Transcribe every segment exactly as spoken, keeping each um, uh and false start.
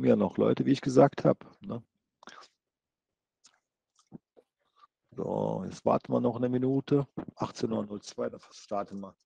kommen ja noch Leute, wie ich gesagt habe. Ne? So, jetzt warten wir noch eine Minute. achtzehn Uhr null zwei, dann starten wir.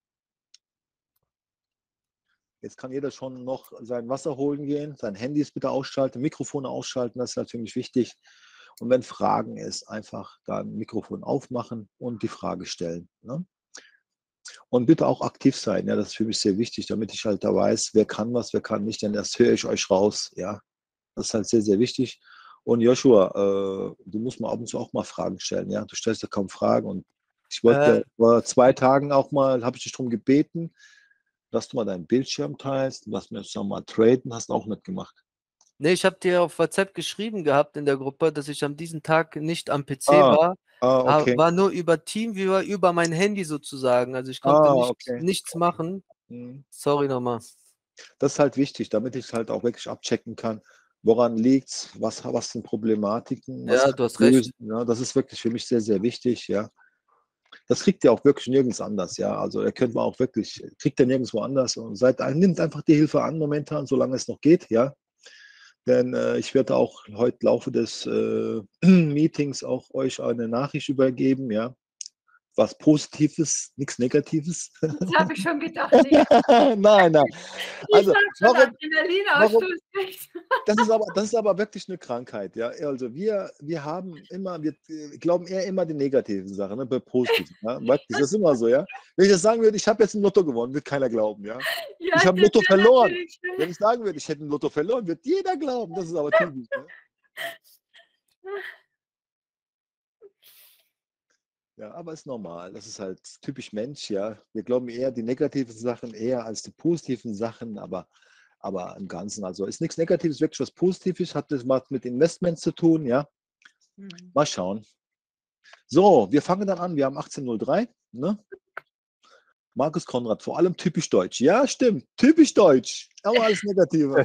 Jetzt kann jeder schon noch sein Wasser holen gehen, sein Handys bitte ausschalten, Mikrofone ausschalten, das ist natürlich wichtig. Und wenn Fragen ist, einfach da ein Mikrofon aufmachen und die Frage stellen. Ne? Und bitte auch aktiv sein, ja, das ist für mich sehr wichtig, damit ich halt da weiß, wer kann was, wer kann nicht, denn das höre ich euch raus, ja. Das ist halt sehr, sehr wichtig. Und Joshua, äh, du musst mal ab und zu auch mal Fragen stellen, ja. Du stellst ja kaum Fragen und ich wollte Äh, ja vor zwei Tagen auch mal, habe ich dich darum gebeten, dass du mal deinen Bildschirm teilst, dass wir zusammen mal traden, hast du auch nicht gemacht. nee, ich habe dir auf WhatsApp geschrieben gehabt in der Gruppe, dass ich an diesem Tag nicht am P C Ah, war. ah, Ha- okay. War nur über Teamviewer, über mein Handy sozusagen. Also ich konnte Ah, nicht, okay. nichts machen. Mhm. Sorry nochmal. Das ist halt wichtig, damit ich es halt auch wirklich abchecken kann, woran liegt es, was, was sind Problematiken, was Ja, kann du ich hast recht. lösen. Ja, das ist wirklich für mich sehr, sehr wichtig, ja. Das kriegt ihr auch wirklich nirgends anders, ja. Also ihr könnt man auch wirklich, kriegt ihr nirgendwo anders und seid, nimmt einfach die Hilfe an momentan, solange es noch geht, ja. Denn äh, ich werde auch heute im Laufe des äh, Meetings auch euch eine Nachricht übergeben, ja. Was Positives, nichts Negatives. Das habe ich schon gedacht. Nee. Nein, nein. Ich Also, sag schon warum, Adrenalinausstoß. das ist aber, das ist aber wirklich eine Krankheit, ja. Also wir, wir haben immer, wir glauben eher immer die negativen Sachen, ne, bei positiven. Ja? Wirklich, das ist immer so, ja. Wenn ich das sagen würde, ich habe jetzt ein Lotto gewonnen, wird keiner glauben, ja. Ja, Ich habe ein das Lotto wäre verloren. natürlich schön. Wenn ich sagen würde, ich hätte ein Lotto verloren, wird jeder glauben. Das ist aber typisch. Ne? Ja, aber ist normal. Das ist halt typisch Mensch, ja. Wir glauben eher die negativen Sachen eher als die positiven Sachen, aber, aber im Ganzen, also ist nichts Negatives, wirklich was Positives, hat das was mit Investments zu tun, ja. Hm. Mal schauen. So, wir fangen dann an. Wir haben achtzehn Uhr null drei. Ne? Markus Konrad, vor allem typisch deutsch. Ja, stimmt. Typisch deutsch. Aber alles Negative.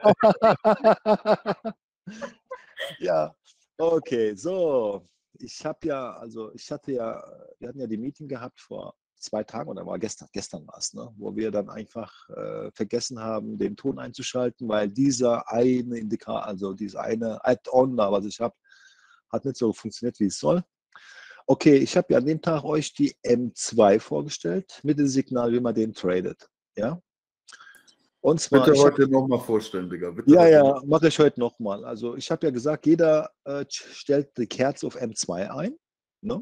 Ja, okay. So, ich habe ja, also ich hatte ja, wir hatten ja die Meeting gehabt vor zwei Tagen oder war gestern, gestern war es, ne? Wo wir dann einfach äh, vergessen haben, den Ton einzuschalten, weil dieser eine Indikator, also dieses eine Add-on da, was ich habe, hat nicht so funktioniert, wie es soll. Okay, ich habe ja an dem Tag euch die M zwei vorgestellt mit dem Signal, wie man den tradet. Ja? Und zwar, Bitte ich hab, heute nochmal vorstellen, Digga. Bitte ja, heute ja, noch. mache ich heute nochmal. Also ich habe ja gesagt, jeder äh, stellt die Kerze auf M zwei ein. Ne?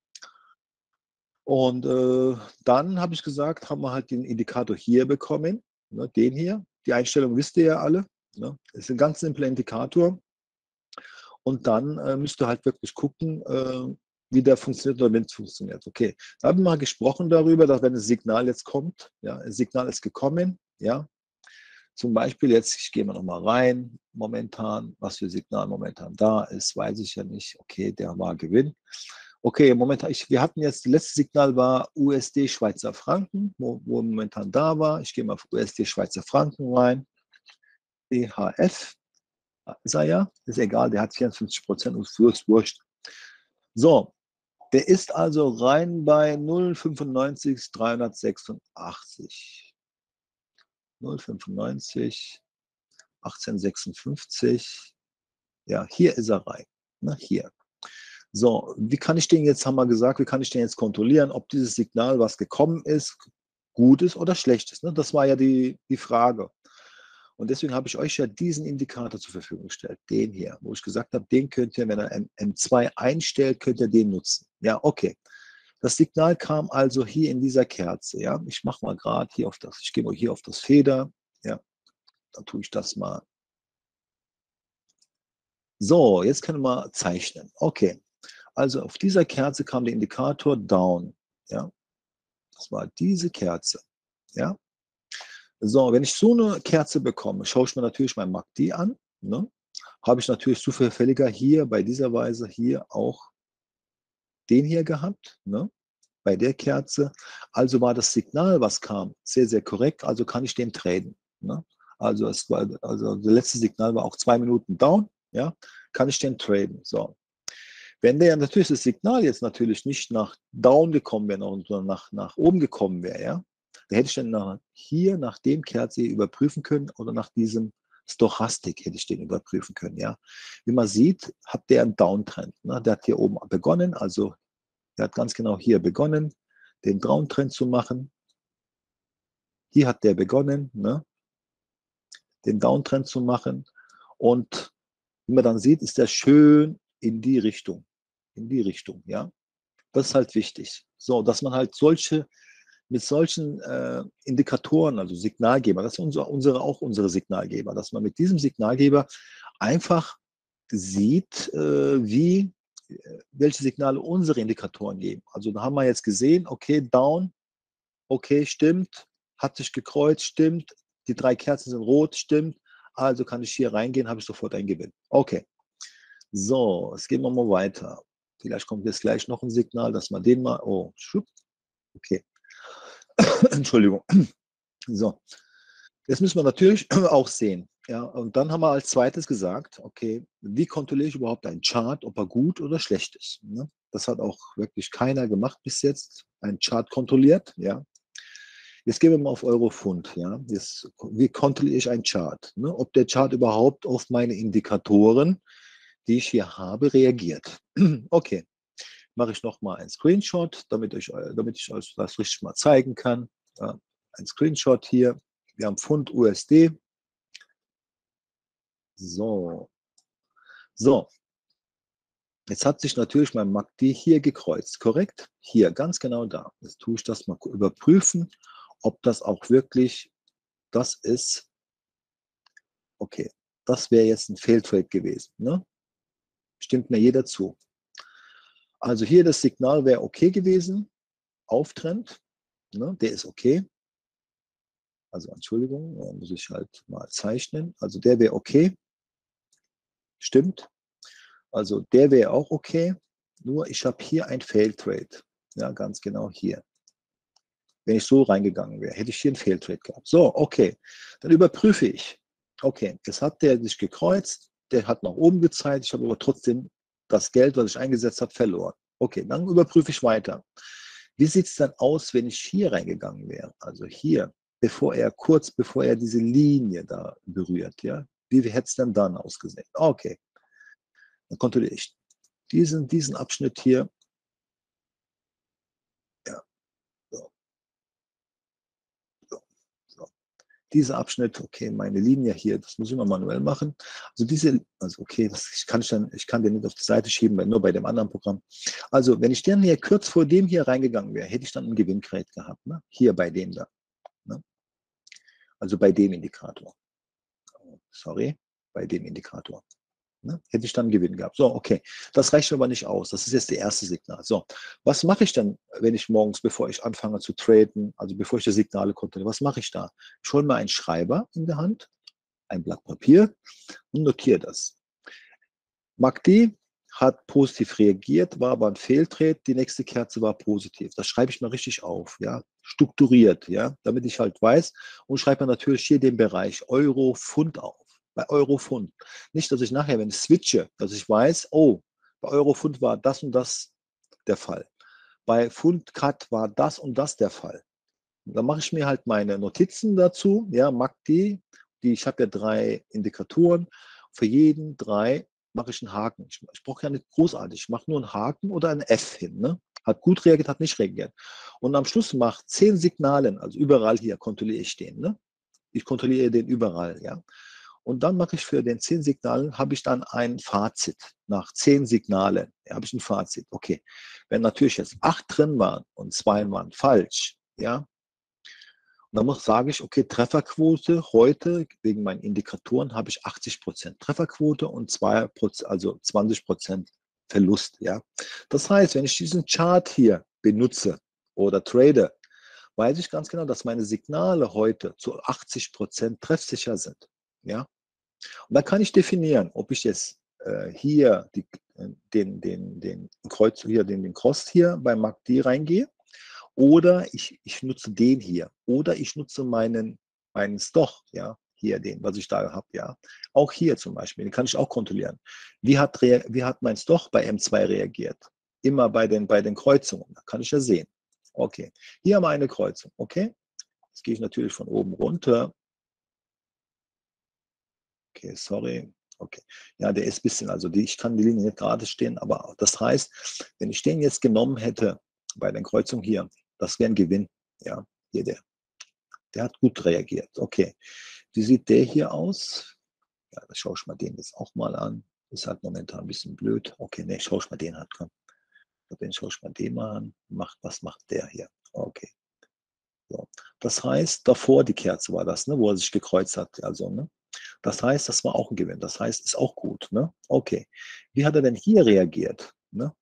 Und äh, dann habe ich gesagt, haben wir halt den Indikator hier bekommen, ne? Den hier. Die Einstellung wisst ihr ja alle. Ne? Das ist ein ganz simpler Indikator. Und dann äh, müsst ihr halt wirklich gucken, äh, wie der funktioniert oder wenn es funktioniert. Okay, da haben wir mal gesprochen darüber, dass wenn ein Signal jetzt kommt, ja, ein Signal ist gekommen, ja, zum Beispiel jetzt, ich gehe mal nochmal rein, momentan, was für Signal momentan da ist, weiß ich ja nicht. Okay, der war Gewinn. Okay, momentan, ich, wir hatten jetzt, das letzte Signal war U S D Schweizer Franken, wo, wo momentan da war. Ich gehe mal auf U S D Schweizer Franken rein. D H F. Ist er ja, ist egal, der hat vierundfünfzig Prozent und ist wurscht. So, der ist also rein bei null Komma fünfundneunzig dreihundertsechsundachtzig. null Komma fünfundneunzig achtzehnhundertsechsundfünfzig. Ja, hier ist er rein. Na, hier. So, wie kann ich den jetzt, haben wir gesagt, wie kann ich den jetzt kontrollieren, ob dieses Signal, was gekommen ist, gut ist oder schlecht ist? Ne? Das war ja die, die Frage. Und deswegen habe ich euch ja diesen Indikator zur Verfügung gestellt, den hier, wo ich gesagt habe, den könnt ihr, wenn ihr M zwei einstellt, könnt ihr den nutzen. Ja, okay. Das Signal kam also hier in dieser Kerze. Ja, ich mache mal gerade hier auf das, ich gehe mal hier auf das Feder. Ja, dann tue ich das mal. So, jetzt können wir zeichnen. Okay, also auf dieser Kerze kam der Indikator down. Ja, das war diese Kerze. Ja. So, wenn ich so eine Kerze bekomme, schaue ich mir natürlich mein M A C D an. Ne? Habe ich natürlich zufälliger hier bei dieser Weise hier auch den hier gehabt, ne? Bei der Kerze. Also war das Signal, was kam, sehr, sehr korrekt. Also kann ich den traden. Ne? Also, es war, also das letzte Signal war auch zwei Minuten down. Ja? Kann ich den traden. So. Wenn der natürlich das Signal jetzt natürlich nicht nach down gekommen wäre, sondern nach, nach oben gekommen wäre, ja, da hätte ich dann nach, hier nach dem Kerze hier überprüfen können oder nach diesem Stochastik hätte ich den überprüfen können. Ja. Wie man sieht, hat der einen Downtrend. Ne? Der hat hier oben begonnen, also der hat ganz genau hier begonnen, den Downtrend zu machen. Hier hat der begonnen, ne? den Downtrend zu machen. Und wie man dann sieht, ist der schön in die Richtung. In die Richtung, ja. Das ist halt wichtig. So, dass man halt solche, mit solchen äh, Indikatoren, also Signalgeber, das sind unsere, unsere, auch unsere Signalgeber, dass man mit diesem Signalgeber einfach sieht, äh, wie, äh, welche Signale unsere Indikatoren geben. Also da haben wir jetzt gesehen, okay, down, okay, stimmt, hat sich gekreuzt, stimmt, die drei Kerzen sind rot, stimmt, also kann ich hier reingehen, habe ich sofort einen Gewinn. Okay, so, jetzt gehen wir mal weiter. Vielleicht kommt jetzt gleich noch ein Signal, dass man den mal, oh, schupp, okay, Entschuldigung. So, jetzt müssen wir natürlich auch sehen. Ja, und dann haben wir als zweites gesagt, okay, wie kontrolliere ich überhaupt einen Chart, ob er gut oder schlecht ist? Ne? Das hat auch wirklich keiner gemacht bis jetzt, einen Chart kontrolliert. Ja. Jetzt gehen wir mal auf Euro-Pfund. Ja. Jetzt, wie kontrolliere ich einen Chart? Ne? Ob der Chart überhaupt auf meine Indikatoren, die ich hier habe, reagiert. Okay, mache ich nochmal einen Screenshot, damit ich, damit ich euch das richtig mal zeigen kann. Ja, ein Screenshot hier. Wir haben Pfund U S D. So. So. Jetzt hat sich natürlich mein M A C D hier gekreuzt, korrekt? Hier, ganz genau da. Jetzt tue ich das mal überprüfen, ob das auch wirklich das ist. Okay, das wäre jetzt ein Failtrade gewesen. Ne? Stimmt mir jeder zu. Also hier das Signal wäre okay gewesen. Auftrend, ne? Der ist okay. Also Entschuldigung, da muss ich halt mal zeichnen. Also der wäre okay. Stimmt. Also der wäre auch okay. Nur ich habe hier ein Failtrade. Ja, ganz genau hier. Wenn ich so reingegangen wäre, hätte ich hier einen Failtrade gehabt. So, okay. Dann überprüfe ich. Okay, jetzt hat der sich gekreuzt. Der hat nach oben gezeigt. Ich habe aber trotzdem das Geld, was ich eingesetzt habe, verloren. Okay, dann überprüfe ich weiter. Wie sieht es dann aus, wenn ich hier reingegangen wäre? Also hier, bevor er, kurz bevor er diese Linie da berührt, ja? Wie hätte es denn dann ausgesehen? Okay, dann kontrolliere ich diesen, diesen Abschnitt hier. Ja, so, so, so. Dieser Abschnitt, okay, meine Linie hier, das muss ich mal manuell machen. Also diese, also okay, das kann ich dann, ich kann den nicht auf die Seite schieben, nur bei dem anderen Programm. Also wenn ich dann hier kurz vor dem hier reingegangen wäre, hätte ich dann einen Gewinngrade gehabt, ne? Hier bei dem da. Ne? Also bei dem Indikator. Sorry, bei dem Indikator. Ne? Hätte ich dann einen Gewinn gehabt. So, okay. Das reicht aber nicht aus. Das ist jetzt das erste Signal. So, was mache ich dann, wenn ich morgens, bevor ich anfange zu traden, also bevor ich die Signale kontrolliere, was mache ich da? Ich hole mir einen Schreiber in der Hand, ein Blatt Papier und notiere das. M A C D hat positiv reagiert, war aber ein Fehltrade, die nächste Kerze war positiv. Das schreibe ich mal richtig auf, ja, strukturiert, ja, damit ich halt weiß und schreibe mir natürlich hier den Bereich Euro, Pfund auf. Bei Euro, Pfund. Nicht, dass ich nachher, wenn ich switche, dass ich weiß, oh, bei Euro, Pfund war das und das der Fall. Bei Pfund, Cut war das und das der Fall. Dann mache ich mir halt meine Notizen dazu, ja, M A C D, die, ich habe ja drei Indikatoren, für jeden drei mache ich einen Haken. Ich, ich brauche ja nicht großartig, ich mache nur einen Haken oder ein F hin. Ne? Hat gut reagiert, hat nicht reagiert. Und am Schluss macht zehn Signalen, also überall hier kontrolliere ich den. Ne? Ich kontrolliere den überall, ja. Und dann mache ich für den zehn Signalen, habe ich dann ein Fazit. Nach zehn Signalen ja, habe ich ein Fazit. Okay, wenn natürlich jetzt acht drin waren und zwei waren falsch, ja, und dann muss, sage ich, okay, Trefferquote heute, wegen meinen Indikatoren, habe ich achtzig Prozent Trefferquote und zwei Prozent, also zwanzig Prozent Verlust. Ja. Das heißt, wenn ich diesen Chart hier benutze oder trade, weiß ich ganz genau, dass meine Signale heute zu achtzig Prozent treffsicher sind. Ja. Und dann kann ich definieren, ob ich jetzt äh, hier die, den, den, den Kreuz, hier den, den Cross hier beim M A C D reingehe. Oder ich, ich nutze den hier. Oder ich nutze meinen, meinen Stoch, ja, hier den, was ich da habe, ja. Auch hier zum Beispiel, den kann ich auch kontrollieren. Wie hat, wie hat mein Stoch bei M zwei reagiert? Immer bei den, bei den Kreuzungen, da kann ich ja sehen. Okay, hier haben wir eine Kreuzung, okay. Jetzt gehe ich natürlich von oben runter. Okay, sorry. Okay. Ja, der ist ein bisschen, also die, ich kann die Linie nicht gerade stehen, aber das heißt, wenn ich den jetzt genommen hätte bei der Kreuzung hier, das wäre ein Gewinn. Ja, hier der. Der hat gut reagiert. Okay. Wie sieht der hier aus? Ja, da schaue ich mal den jetzt auch mal an. Ist halt momentan ein bisschen blöd. Okay, ne, schaue ich mal den an. Komm. Den schaue ich mal den mal an. Macht, was macht der hier? Okay. So. Das heißt, davor die Kerze war das, ne, wo er sich gekreuzt hat. Also, ne? Das heißt, das war auch ein Gewinn. Das heißt, ist auch gut. Ne? Okay. Wie hat er denn hier reagiert? Ne?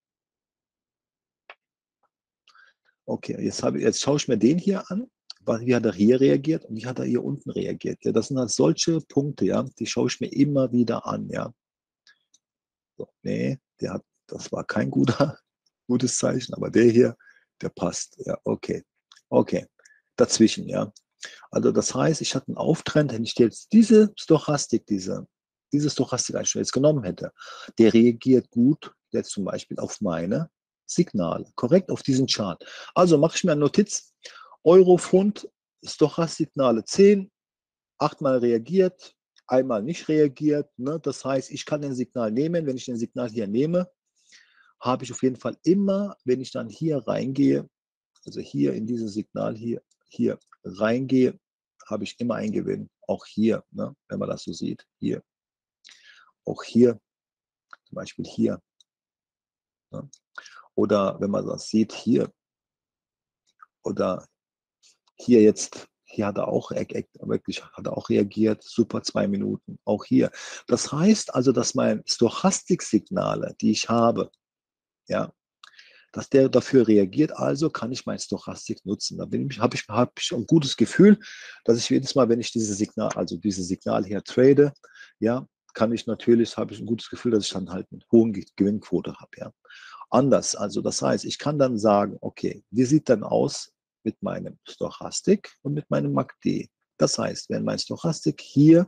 Okay, jetzt, habe, jetzt schaue ich mir den hier an. Wie hat er hier reagiert und wie hat er hier unten reagiert? Ja, das sind halt solche Punkte, ja, die schaue ich mir immer wieder an. Ja. So, nee, der hat, das war kein guter, gutes Zeichen, aber der hier, der passt. Ja, okay. Okay. Dazwischen, ja. Also das heißt, ich hatte einen Auftrend, wenn ich jetzt diese Stochastik, diese, diese Stochastik-Einstellung jetzt genommen hätte, der reagiert gut jetzt zum Beispiel auf meine Signale, korrekt, auf diesen Chart. Also mache ich mir eine Notiz, Euro, Pfund, Stochastik-Signale zehn, achtmal reagiert, einmal nicht reagiert. Ne? Das heißt, ich kann den Signal nehmen, wenn ich den Signal hier nehme, habe ich auf jeden Fall immer, wenn ich dann hier reingehe, also hier in dieses Signal hier, hier reingehe, habe ich immer einen Gewinn. Auch hier, ne, wenn man das so sieht, hier. Auch hier, zum Beispiel hier. Ne? Oder wenn man das sieht, hier. Oder hier jetzt, hier hat er auch wirklich hat er auch reagiert. Super, zwei Minuten. Auch hier. Das heißt also, dass meine Stochastiksignale, die ich habe, ja, dass der dafür reagiert, also kann ich mein Stochastik nutzen. Da bin ich, habe ich, hab ich ein gutes Gefühl, dass ich jedes Mal, wenn ich dieses Signal, also dieses Signal hier trade, ja, kann ich natürlich, habe ich ein gutes Gefühl, dass ich dann halt eine hohe Gewinnquote habe. Ja. Anders, also das heißt, ich kann dann sagen, okay, wie sieht dann aus mit meinem Stochastik und mit meinem M A C D? Das heißt, wenn mein Stochastik hier,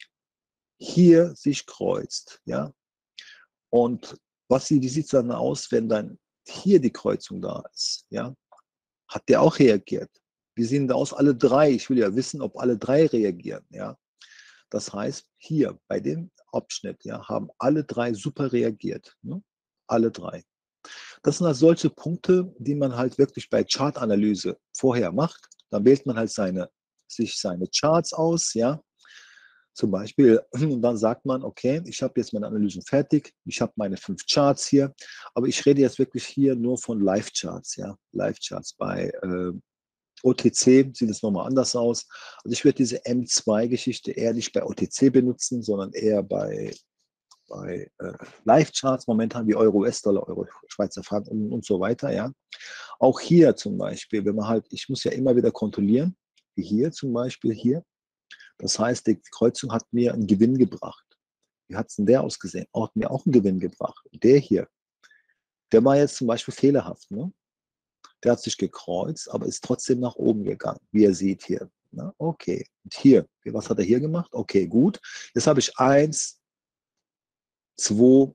hier sich kreuzt, ja, und was, wie sieht es dann aus, wenn dann hier die Kreuzung da ist, ja, hat der auch reagiert? Wie sehen da aus alle drei? Ich will ja wissen, ob alle drei reagieren, ja. Das heißt, hier bei dem Abschnitt, ja, haben alle drei super reagiert, ne? Alle drei. Das sind halt solche Punkte, die man halt wirklich bei Chartanalyse vorher macht. Dann wählt man halt seine, sich seine Charts aus, ja. Zum Beispiel, und dann sagt man, okay, ich habe jetzt meine Analysen fertig, ich habe meine fünf Charts hier, aber ich rede jetzt wirklich hier nur von Live-Charts, ja, Live-Charts. Bei äh, O T C sieht es nochmal anders aus. Also ich würde diese M zwei Geschichte eher nicht bei O T C benutzen, sondern eher bei, bei äh, Live-Charts momentan wie Euro, U S-Dollar, Euro, Schweizer Franken und, und so weiter, ja. Auch hier zum Beispiel, wenn man halt, ich muss ja immer wieder kontrollieren, wie hier zum Beispiel, hier. Das heißt, die Kreuzung hat mir einen Gewinn gebracht. Wie hat es denn der ausgesehen? Auch, hat mir auch einen Gewinn gebracht. Der hier, der war jetzt zum Beispiel fehlerhaft. Ne? Der hat sich gekreuzt, aber ist trotzdem nach oben gegangen, wie ihr seht hier. Ne? Okay, und hier, was hat er hier gemacht? Okay, gut. Jetzt habe ich eins, zwei,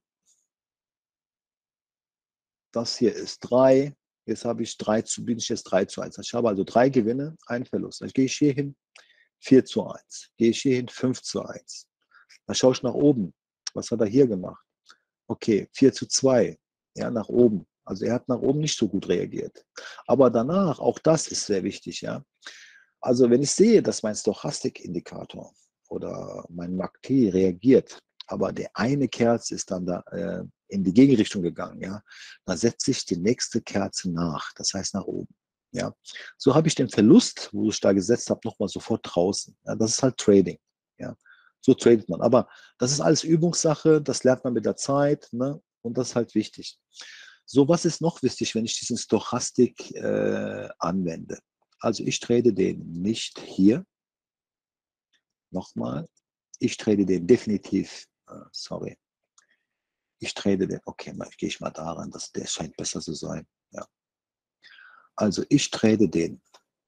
das hier ist drei. Jetzt habe ich drei zu, bin ich jetzt drei zu eins. Ich habe also drei Gewinne, einen Verlust. Dann gehe ich hier hin, vier zu eins. Gehe ich hier hin, fünf zu eins. Dann schaue ich nach oben. Was hat er hier gemacht? Okay, vier zu zwei. Ja, nach oben. Also er hat nach oben nicht so gut reagiert. Aber danach, auch das ist sehr wichtig, ja. Also wenn ich sehe, dass mein Stochastikindikator oder mein M A C D reagiert, aber der eine Kerze ist dann da äh, in die Gegenrichtung gegangen, ja, dann setze ich die nächste Kerze nach, das heißt nach oben. Ja. So habe ich den Verlust, wo ich da gesetzt habe, nochmal sofort draußen. Ja, das ist halt Trading. Ja. So tradet man. Aber das ist alles Übungssache, das lernt man mit der Zeit, ne? Und das ist halt wichtig. So, was ist noch wichtig, wenn ich diesen Stochastik äh, anwende? Also ich trade den nicht hier. Nochmal. Ich trade den definitiv, äh, sorry. Ich trade den, okay, mal gehe ich mal daran, dass der scheint besser zu sein. Ja. Also ich trade den.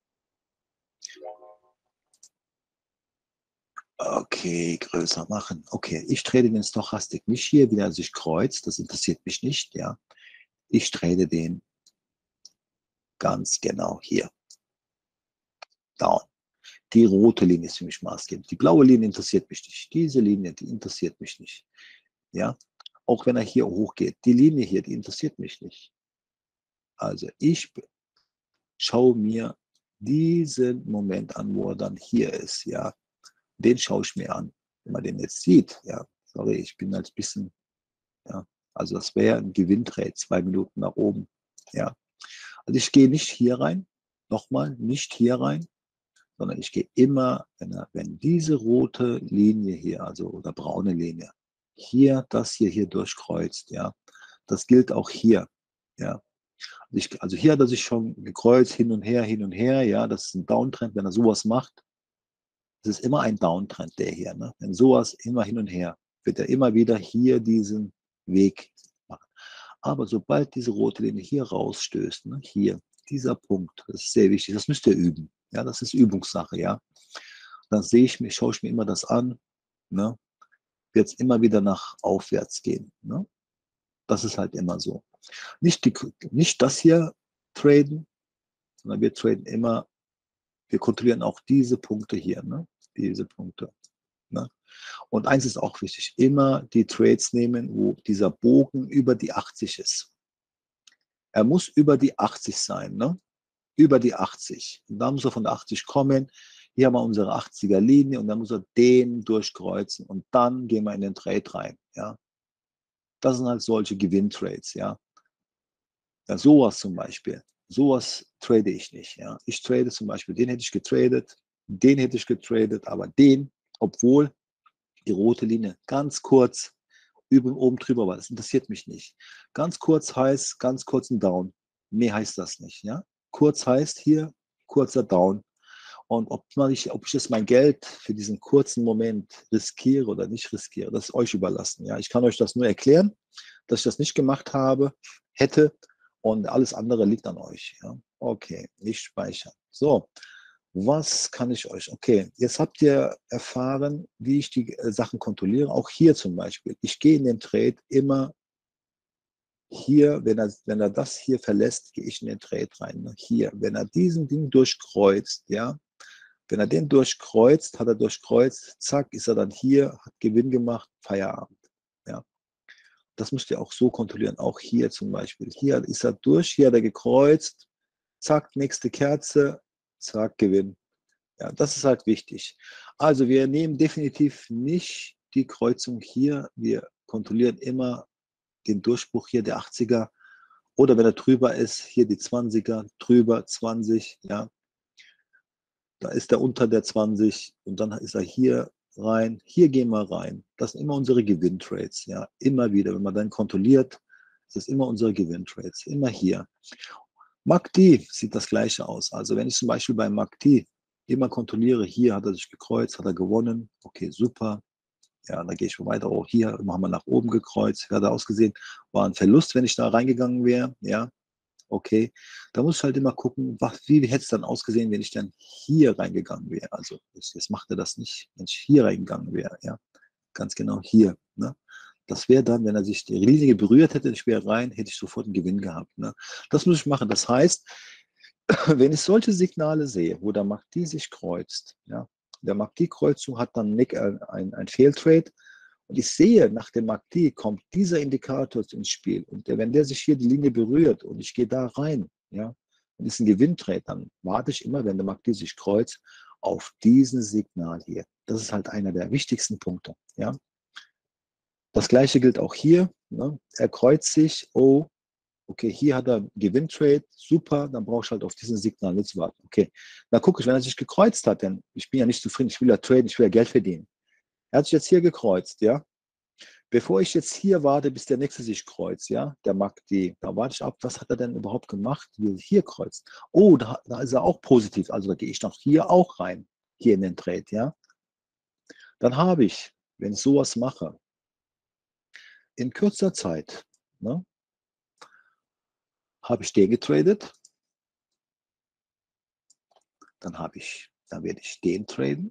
Okay, größer machen. Okay, ich trade den Stochastik nicht hier, wie er sich kreuzt. Das interessiert mich nicht, ja. Ich trade den ganz genau hier. Down. Die rote Linie ist für mich maßgebend. Die blaue Linie interessiert mich nicht. Diese Linie, die interessiert mich nicht. Ja, auch wenn er hier hochgeht. Die Linie hier, die interessiert mich nicht. Also ich schaue mir diesen Moment an, wo er dann hier ist. Ja, den schaue ich mir an. Wenn man den jetzt sieht, ja, sorry, ich bin halt ein bisschen, ja, also das wäre ein Gewinntrade, zwei Minuten nach oben. Ja, also ich gehe nicht hier rein, nochmal, nicht hier rein, sondern ich gehe immer, wenn, er, wenn diese rote Linie hier, also oder braune Linie, hier, das hier, hier durchkreuzt, ja, das gilt auch hier, ja. Also, ich, also hier hat er sich schon gekreuzt, hin und her, hin und her, ja, das ist ein Downtrend, wenn er sowas macht, das ist immer ein Downtrend, der hier, ne? Wenn sowas immer hin und her, wird er immer wieder hier diesen Weg machen. Aber sobald diese rote Linie hier rausstößt, ne, hier, dieser Punkt, das ist sehr wichtig, das müsst ihr üben. Ja, das ist Übungssache, ja. Dann sehe ich mir, schaue ich mir immer das an, ne, wird es immer wieder nach aufwärts gehen. Ne? Das ist halt immer so. Nicht, die, nicht das hier traden, sondern wir traden immer, wir kontrollieren auch diese Punkte hier, ne? Diese Punkte. Ne? Und eins ist auch wichtig, immer die Trades nehmen, wo dieser Bogen über die achtzig ist. Er muss über die achtzig sein, ne? Über die achtzig. Und da muss er von der achtzig kommen. Hier haben wir unsere achtziger Linie und dann muss er den durchkreuzen und dann gehen wir in den Trade rein. Ja? Das sind halt solche Gewinntrades. Ja? Ja, sowas zum Beispiel. Sowas trade ich nicht. Ja? Ich trade zum Beispiel, den hätte ich getradet, den hätte ich getradet, aber den, obwohl die rote Linie ganz kurz über, oben drüber war. Das interessiert mich nicht. Ganz kurz heißt, ganz kurz ein Down. Mehr heißt das nicht. Ja? Kurz heißt hier, kurzer Down. Und ob, man ich, ob ich jetzt mein Geld für diesen kurzen Moment riskiere oder nicht riskiere, das ist euch überlassen. Ja? Ich kann euch das nur erklären, dass ich das nicht gemacht habe, hätte und alles andere liegt an euch. Ja? Okay, nicht speichern. So, was kann ich euch? Okay, jetzt habt ihr erfahren, wie ich die äh, Sachen kontrolliere. Auch hier zum Beispiel. Ich gehe in den Trade immer hier, wenn er, wenn er das hier verlässt, gehe ich in den Trade rein. Ne? Hier, wenn er diesen Ding durchkreuzt, ja, wenn er den durchkreuzt, hat er durchkreuzt, zack, ist er dann hier, hat Gewinn gemacht, Feierabend. Ja. Das müsst ihr auch so kontrollieren. Auch hier zum Beispiel. Hier ist er durch, hier hat er gekreuzt, zack, nächste Kerze, zack, Gewinn. Ja, das ist halt wichtig. Also wir nehmen definitiv nicht die Kreuzung hier. Wir kontrollieren immer den Durchbruch hier der achtziger. Oder wenn er drüber ist, hier die zwanziger, drüber zwanzig, ja. Da ist er unter der zwanzig und dann ist er hier rein. Hier gehen wir rein. Das sind immer unsere Gewinntrades, ja. Immer wieder, wenn man dann kontrolliert, ist es immer unsere Gewinntrades. Immer hier. M A C D sieht das gleiche aus. Also wenn ich zum Beispiel bei M A C D immer kontrolliere, hier hat er sich gekreuzt, hat er gewonnen. Okay, super. Ja, dann gehe ich weiter. Auch hier haben wir nach oben gekreuzt. Wie hat er ausgesehen? War ein Verlust, wenn ich da reingegangen wäre. Ja, okay. Da muss ich halt immer gucken, was, wie hätte es dann ausgesehen, wenn ich dann hier reingegangen wäre. Also jetzt macht er das nicht, wenn ich hier reingegangen wäre. Ja, ganz genau hier. Ne? Das wäre dann, wenn er sich die Linie berührt hätte, ich wäre rein, hätte ich sofort einen Gewinn gehabt. Ne? Das muss ich machen. Das heißt, wenn ich solche Signale sehe, wo der M A C D sich kreuzt, ja, der M A C D-Kreuzung hat dann Nick ein, ein, ein Fehltrade und ich sehe, nach dem M A C D kommt dieser Indikator ins Spiel und der, wenn der sich hier die Linie berührt und ich gehe da rein, ja, und ist ein Gewinntrade, dann warte ich immer, wenn der M A C D sich kreuzt, auf diesen Signal hier. Das ist halt einer der wichtigsten Punkte. Ja. Das gleiche gilt auch hier. Ne? Er kreuzt sich, oh, okay, hier hat er Gewinntrade, super, dann brauche ich halt auf diesen Signal nicht zu warten. Okay, dann gucke ich, wenn er sich gekreuzt hat, denn ich bin ja nicht zufrieden, ich will ja traden, ich will ja Geld verdienen. Er hat sich jetzt hier gekreuzt, ja. Bevor ich jetzt hier warte, bis der nächste sich kreuzt, ja, der M A C D, da warte ich ab, was hat er denn überhaupt gemacht, wie er hier kreuzt. Oh, da, da ist er auch positiv, also da gehe ich noch hier auch rein, hier in den Trade, ja. Dann habe ich, wenn ich sowas mache, in kürzer Zeit, ne, habe ich den getradet, dann habe ich, dann werde ich den traden,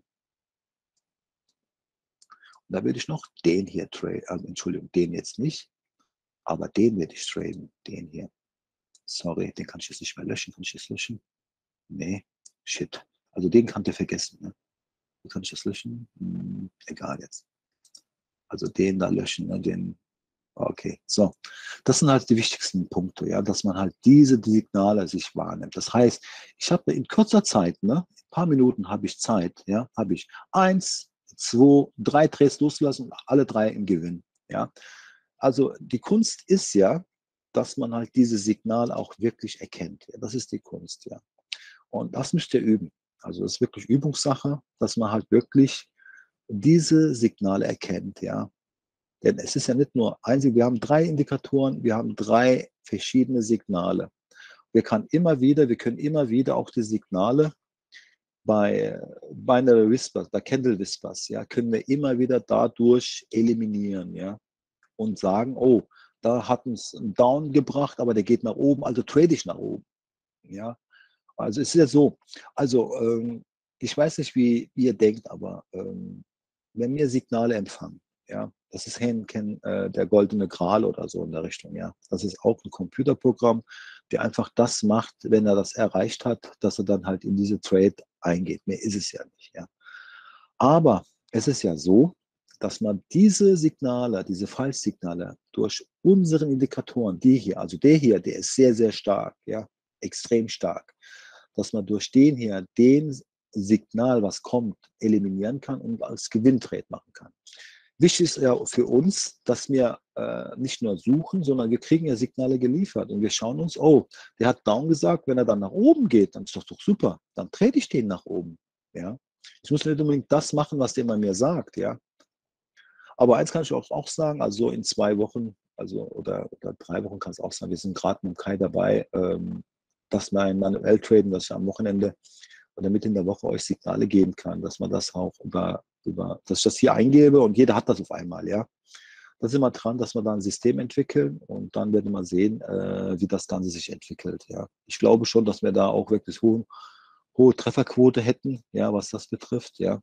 und dann werde ich noch den hier traden, also Entschuldigung, den jetzt nicht, aber den werde ich traden, den hier. Sorry, den kann ich jetzt nicht mehr löschen, kann ich jetzt löschen? Nee, shit, Also den könnt ihr vergessen. Ne? Wie kann ich das löschen? Hm, egal jetzt. Also den da löschen, ne? Den. Okay, so. Das sind halt die wichtigsten Punkte, ja, dass man halt diese Signale sich wahrnimmt. Das heißt, ich habe in kurzer Zeit, ne, ein paar Minuten habe ich Zeit, ja, habe ich eins, zwei, drei Trades losgelassen und alle drei im Gewinn, ja. Also die Kunst ist ja, dass man halt diese Signale auch wirklich erkennt. Ja? Das ist die Kunst, ja. Und das müsst ihr üben. Also das ist wirklich Übungssache, dass man halt wirklich diese Signale erkennt, ja. Denn es ist ja nicht nur einzig, wir haben drei Indikatoren, wir haben drei verschiedene Signale. Wir können immer wieder, wir können immer wieder auch die Signale bei Binary Whispers, bei Candle Whispers, ja, können wir immer wieder dadurch eliminieren, ja, und sagen, oh, da hat uns ein Down gebracht, aber der geht nach oben, also trade ich nach oben, ja. Also es ist ja so, also ähm, ich weiß nicht, wie, wie ihr denkt, aber ähm, wenn wir Signale empfangen, ja, das ist Henken, äh, der goldene Gral oder so in der Richtung, ja. Das ist auch ein Computerprogramm, der einfach das macht, wenn er das erreicht hat, dass er dann halt in diese Trade eingeht. Mehr ist es ja nicht, ja. Aber es ist ja so, dass man diese Signale, diese Falschsignale durch unseren Indikatoren, die hier, also der hier, der ist sehr, sehr stark, ja, extrem stark, dass man durch den hier den Signal, was kommt, eliminieren kann und als Gewinntrade machen kann. Wichtig ist ja für uns, dass wir äh, nicht nur suchen, sondern wir kriegen ja Signale geliefert und wir schauen uns, oh, der hat Down gesagt, wenn er dann nach oben geht, dann ist das doch super, dann trade ich den nach oben. Ja? Ich muss nicht unbedingt das machen, was der immer mir sagt. Ja? Aber eins kann ich auch, auch sagen, also in zwei Wochen, also oder, oder drei Wochen kann es auch sein, wir sind gerade mit Kai dabei, ähm, dass mein manuell traden, dass ich am Wochenende oder mit in der Woche euch Signale geben kann, dass man das auch über, über, dass ich das hier eingebe und jeder hat das auf einmal, ja. Da sind wir dran, dass wir da ein System entwickeln und dann werden wir sehen, äh, wie das Ganze sich entwickelt, ja. Ich glaube schon, dass wir da auch wirklich hohe, hohe Trefferquote hätten, ja, was das betrifft, ja.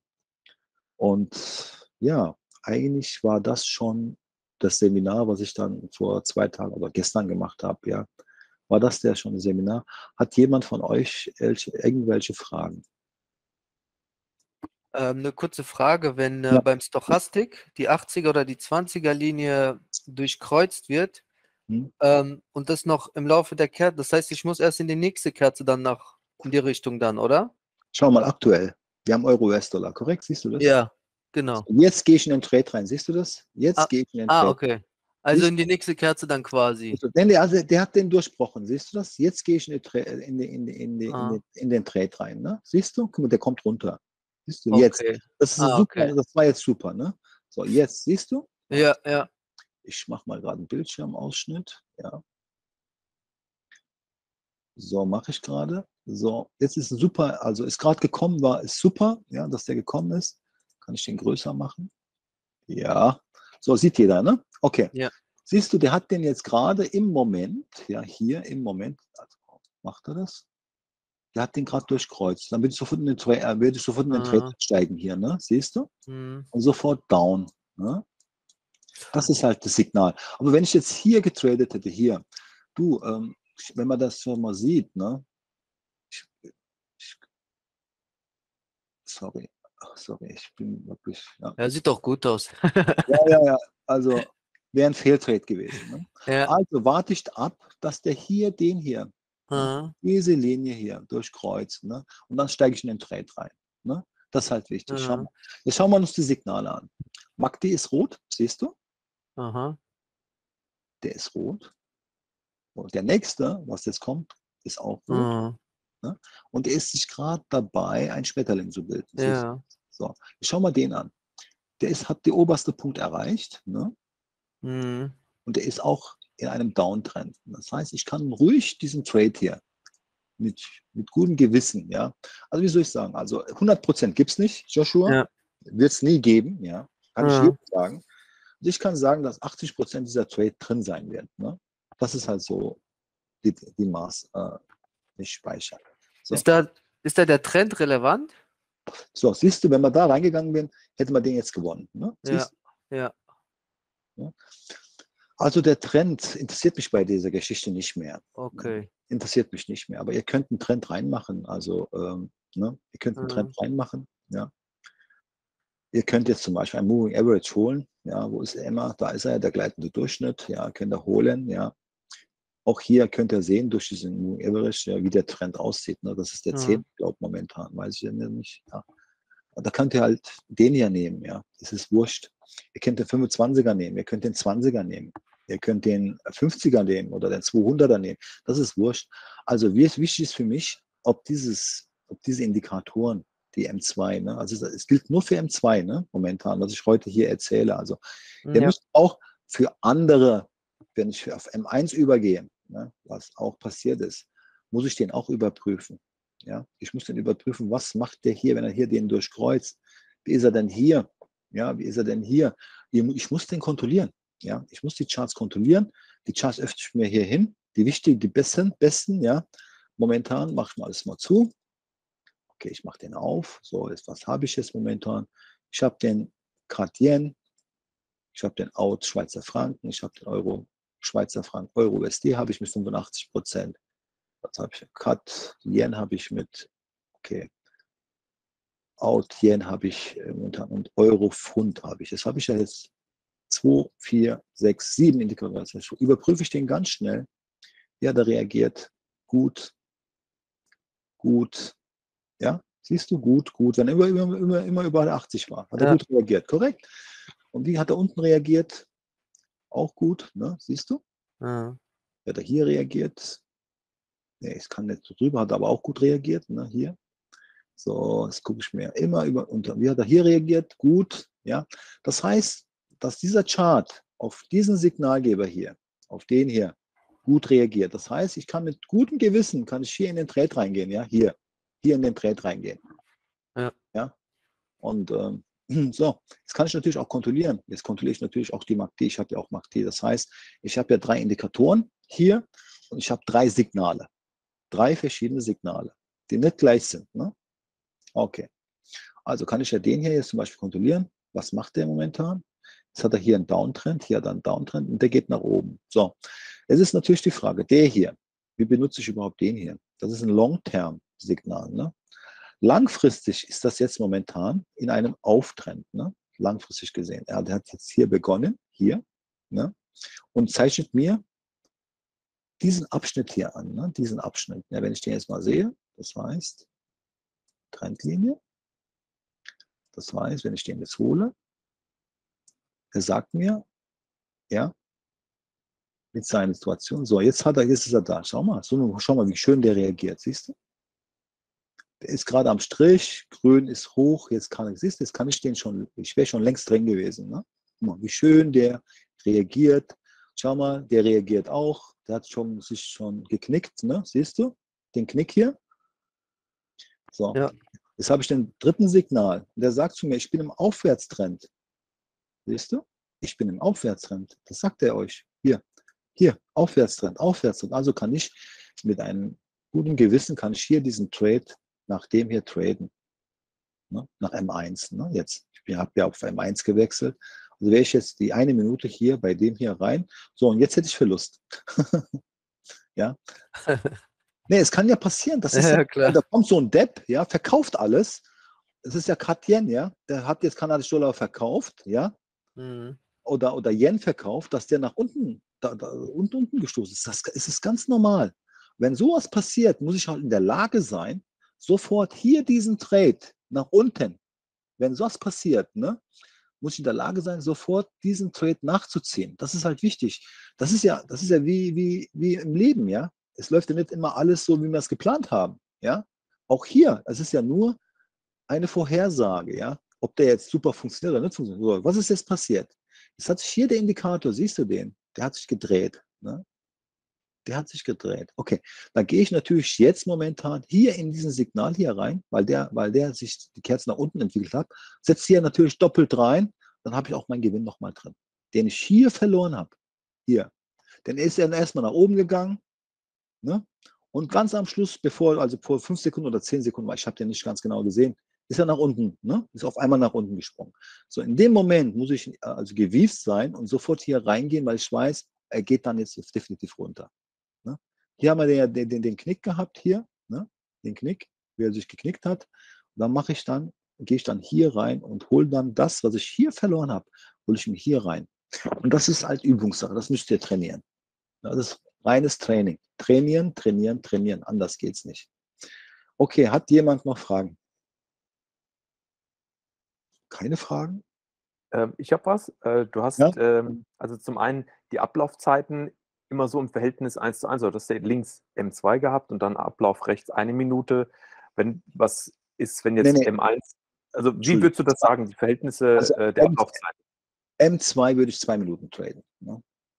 Und ja, eigentlich war das schon das Seminar, was ich dann vor zwei Tagen oder gestern gemacht habe, ja. War das der schon ein Seminar? Hat jemand von euch irgendwelche Fragen? Ähm, eine kurze Frage, wenn äh, Ja. beim Stochastik die achtziger oder die zwanziger Linie durchkreuzt wird Hm? ähm, und das noch im Laufe der Kerze, das heißt, ich muss erst in die nächste Kerze dann nach in die Richtung dann, oder? Schau mal aktuell. Wir haben Euro-U S-Dollar, korrekt? Siehst du das? Ja, genau. Jetzt gehe ich in den Trade rein. Siehst du das? Jetzt Ah, gehe ich in den ah, Trade. okay. Also Siehst in die nächste Kerze dann quasi. du? Nee, nee, also der hat den durchbrochen. Siehst du das? Jetzt gehe ich in, die, Tra- in, die, in, die, in, die, in, Ah, den, in den Trade rein. Ne? Siehst du? Guck mal, der kommt runter. Siehst du? Jetzt. okay. Das ist Ah, super. okay. Das war jetzt super. Ne? So, jetzt. Siehst du? Ja, ja. Ich mache mal gerade einen Bildschirmausschnitt. Ja. So, mache ich gerade. So, jetzt ist super, also ist gerade gekommen, war, ist super, ja, dass der gekommen ist. Kann ich den größer machen? Ja. So, sieht jeder, ne? Okay. Ja. Siehst du, der hat den jetzt gerade im Moment, ja, hier im Moment, also macht er das? Der hat den gerade durchkreuzt. Dann würde ich sofort in den Trade, äh, würde ich sofort in den Trade Ah, steigen hier, ne? Siehst du? hm. Und sofort down. Ne? Das ist halt das Signal. Aber wenn ich jetzt hier getradet hätte, hier, du, ähm, wenn man das so mal sieht, ne? Ich, ich, sorry, Ach, sorry, ich bin wirklich, ja. Ja, sieht doch gut aus. Ja, ja, ja, also wäre ein Fehltrade gewesen. Ne? Ja. Also warte ich ab, dass der hier, den hier, ne? Ah, Diese Linie hier durchkreuzt. Ne? Und dann steige ich in den Trade rein. Ne? Das ist halt wichtig. Schau ah, mal. Jetzt schauen wir uns die Signale an. M A C D ist rot, siehst du? aha. Der ist rot. Und der nächste, was jetzt kommt, ist auch rot. Ah, Ne? Und er ist sich gerade dabei, ein Schmetterling zu bilden. Siehst du? ja. So, ich schau mal den an. Der ist, hat den obersten Punkt erreicht. Ne? Hm. Und der ist auch in einem Downtrend. Das heißt, ich kann ruhig diesen Trade hier mit, mit gutem Gewissen, ja. Also wie soll ich sagen, also hundert Prozent gibt es nicht, Joshua, Ja. wird es nie geben, ja, kann ich Ah, jedem sagen. Und ich kann sagen, dass achtzig Prozent dieser Trade drin sein werden. Ne? Das ist halt so die, die Maß, äh, nicht speichern. So. Ist da, ist da der Trend relevant? so, siehst du, wenn wir da reingegangen wären, hätte man den jetzt gewonnen. Ne? Ja, Siehst ja. du? Ja? Also der Trend interessiert mich bei dieser Geschichte nicht mehr. Okay. Interessiert mich nicht mehr. Aber ihr könnt einen Trend reinmachen. Also ähm, Ne? Ihr könnt einen Trend Mhm. reinmachen. Ja? Ihr könnt jetzt zum Beispiel ein Moving Average holen. Ja, wo ist er immer? Da ist er, der gleitende Durchschnitt. Ja, könnt ihr holen. Ja. Auch hier könnt ihr sehen, durch diesen Moving Average, ja, wie der Trend aussieht. Ne? Das ist der zehn, Mhm. glaube momentan, weiß ich ja nicht. Ja. Da könnt ihr halt den hier nehmen. Ja. Das ist wurscht. Ihr könnt den fünfundzwanziger nehmen, ihr könnt den zwanziger nehmen, ihr könnt den fünfziger nehmen oder den zweihunderter nehmen. Das ist wurscht. Also wie es wichtig ist für mich, ob, dieses, ob diese Indikatoren, die M zwei, ne, also es gilt nur für M zwei, ne, momentan, was ich heute hier erzähle. Also ihr Ja. müsst auch für andere, wenn ich auf M eins übergehe, ne, was auch passiert ist, muss ich den auch überprüfen. Ja? Ich muss den überprüfen, was macht der hier, wenn er hier den durchkreuzt. Wie ist er denn hier? Ja, wie ist er denn hier? Ich muss den kontrollieren. Ja, ich muss die Charts kontrollieren. Die Charts öffne ich mir hier hin. Die wichtigen, die besten, besten, ja. Momentan mache ich mal alles mal zu. Okay, ich mache den auf. So, jetzt, was habe ich jetzt momentan? Ich habe den Cad Yen, ich habe den Out Schweizer Franken, ich habe den Euro Schweizer Franken, Euro U S D habe ich mit fünfundachtzig Prozent. Was habe ich? Cad Yen habe ich mit, okay, Out Yen habe ich und Euro Pfund habe ich. Das habe ich ja jetzt zwei, vier, sechs, sieben Indikatoren. Überprüfe ich den ganz schnell. Ja, der reagiert gut, gut. Ja, siehst du, gut, gut. Wenn er immer, immer, immer, immer über achtzig war, hat er Ja. gut reagiert, korrekt. Und wie hat er unten reagiert? Auch gut, ne? Siehst du? Mhm. Wie hat er hier reagiert? Nee, ich kann nicht so drüber, hat aber auch gut reagiert, ne? Hier. So, jetzt gucke ich mir immer über unter. Wie hat er hier reagiert? Gut, ja. Das heißt, dass dieser Chart auf diesen Signalgeber hier, auf den hier, gut reagiert. Das heißt, ich kann mit gutem Gewissen, kann ich hier in den Trade reingehen, ja, hier, hier in den Trade reingehen. Ja. Ja. Und ähm, so, jetzt kann ich natürlich auch kontrollieren. Jetzt kontrolliere ich natürlich auch die M A C D. Ich habe ja auch M A C D. Das heißt, ich habe ja drei Indikatoren hier und ich habe drei Signale. Drei verschiedene Signale, die nicht gleich sind. Ne? Okay. Also kann ich ja den hier jetzt zum Beispiel kontrollieren. Was macht der momentan? Jetzt hat er hier einen Downtrend, hier hat er einen Downtrend und der geht nach oben. So, es ist natürlich die Frage, der hier, wie benutze ich überhaupt den hier? Das ist ein Long-Term-Signal. Ne? Langfristig ist das jetzt momentan in einem Auftrend, ne? Langfristig gesehen. Er hat jetzt hier begonnen, hier, ne? Und zeichnet mir diesen Abschnitt hier an, ne? Diesen Abschnitt. Ja, wenn ich den jetzt mal sehe, das heißt Trendlinie, das heißt, wenn ich den jetzt hole, er sagt mir, ja, mit seiner Situation, so, jetzt hat er, jetzt ist er da. Schau mal, so, schau mal, wie schön der reagiert, siehst du? Der ist gerade am Strich, grün ist hoch, jetzt kann ich, siehst du, jetzt kann ich den schon, ich wäre schon längst drin gewesen. Ne? Guck mal, wie schön der reagiert. Schau mal, der reagiert auch, der hat schon, sich schon geknickt, ne? Siehst du? Den Knick hier. So, Ja. jetzt habe ich den dritten Signal. Der sagt zu mir, ich bin im Aufwärtstrend. Siehst du? Ich bin im Aufwärtstrend. Das sagt er euch. Hier, hier, Aufwärtstrend, Aufwärtstrend. Also kann ich mit einem guten Gewissen, kann ich hier diesen Trade nach dem hier traden. Ne? Nach M eins. Ne? Jetzt, ich habe ja auf M eins gewechselt. Also wäre ich jetzt die eine Minute hier bei dem hier rein. So, und jetzt hätte ich Verlust. Ja. Nee, es kann ja passieren. Das ist ja, Ja, klar. da kommt so ein Depp, ja, verkauft alles. Das ist ja Cad Yen, ja. Der hat jetzt kanadische Dollar verkauft, ja. Mhm. Oder, oder Yen verkauft, dass der nach unten, da, da, unten, unten gestoßen ist. Das ist es ganz normal. Wenn sowas passiert, muss ich halt in der Lage sein, sofort hier diesen Trade nach unten, wenn sowas passiert, ne, muss ich in der Lage sein, sofort diesen Trade nachzuziehen. Das ist halt wichtig. Das ist ja, das ist ja wie, wie, wie im Leben, ja. Es läuft ja nicht immer alles so, wie wir es geplant haben, ja. Auch hier, es ist ja nur eine Vorhersage, ja. Ob der jetzt super funktioniert oder nicht funktioniert. So, was ist jetzt passiert? Jetzt hat sich hier der Indikator, siehst du den? Der hat sich gedreht. Ne? Der hat sich gedreht. Okay, dann gehe ich natürlich jetzt momentan hier in diesen Signal hier rein, weil der, weil der sich die Kerze nach unten entwickelt hat, setze hier natürlich doppelt rein, dann habe ich auch meinen Gewinn nochmal drin, den ich hier verloren habe. Hier. Dann ist er erstmal nach oben gegangen. Ne? Und ganz am Schluss, bevor, also vor fünf Sekunden oder zehn Sekunden, weil ich habe den nicht ganz genau gesehen, ist er nach unten, ne? Ist auf einmal nach unten gesprungen. So, in dem Moment muss ich also gewieft sein und sofort hier reingehen, weil ich weiß, er geht dann jetzt definitiv runter. Ne? Hier haben wir den, den, den Knick gehabt, hier, ne? Den Knick. wie er sich geknickt hat. Und dann mache ich dann, gehe ich dann hier rein und hole dann das, was ich hier verloren habe, hole ich mir hier rein. Und das ist halt Übungssache, das müsst ihr trainieren. Das ist reines Training. Trainieren, trainieren, trainieren. Anders geht es nicht. Okay, hat jemand noch Fragen? Keine Fragen? Ähm, ich habe was. Äh, du hast Ja? ähm, also zum einen die Ablaufzeiten immer so im Verhältnis eins zu eins. Also das links M zwei gehabt und dann Ablauf rechts eine Minute. Wenn was ist, wenn Nee, jetzt nee, M eins, also wie Entschuldigung. würdest du das sagen, die Verhältnisse Also äh, der M, Ablaufzeiten? M zwei würde ich zwei Minuten traden. Ne?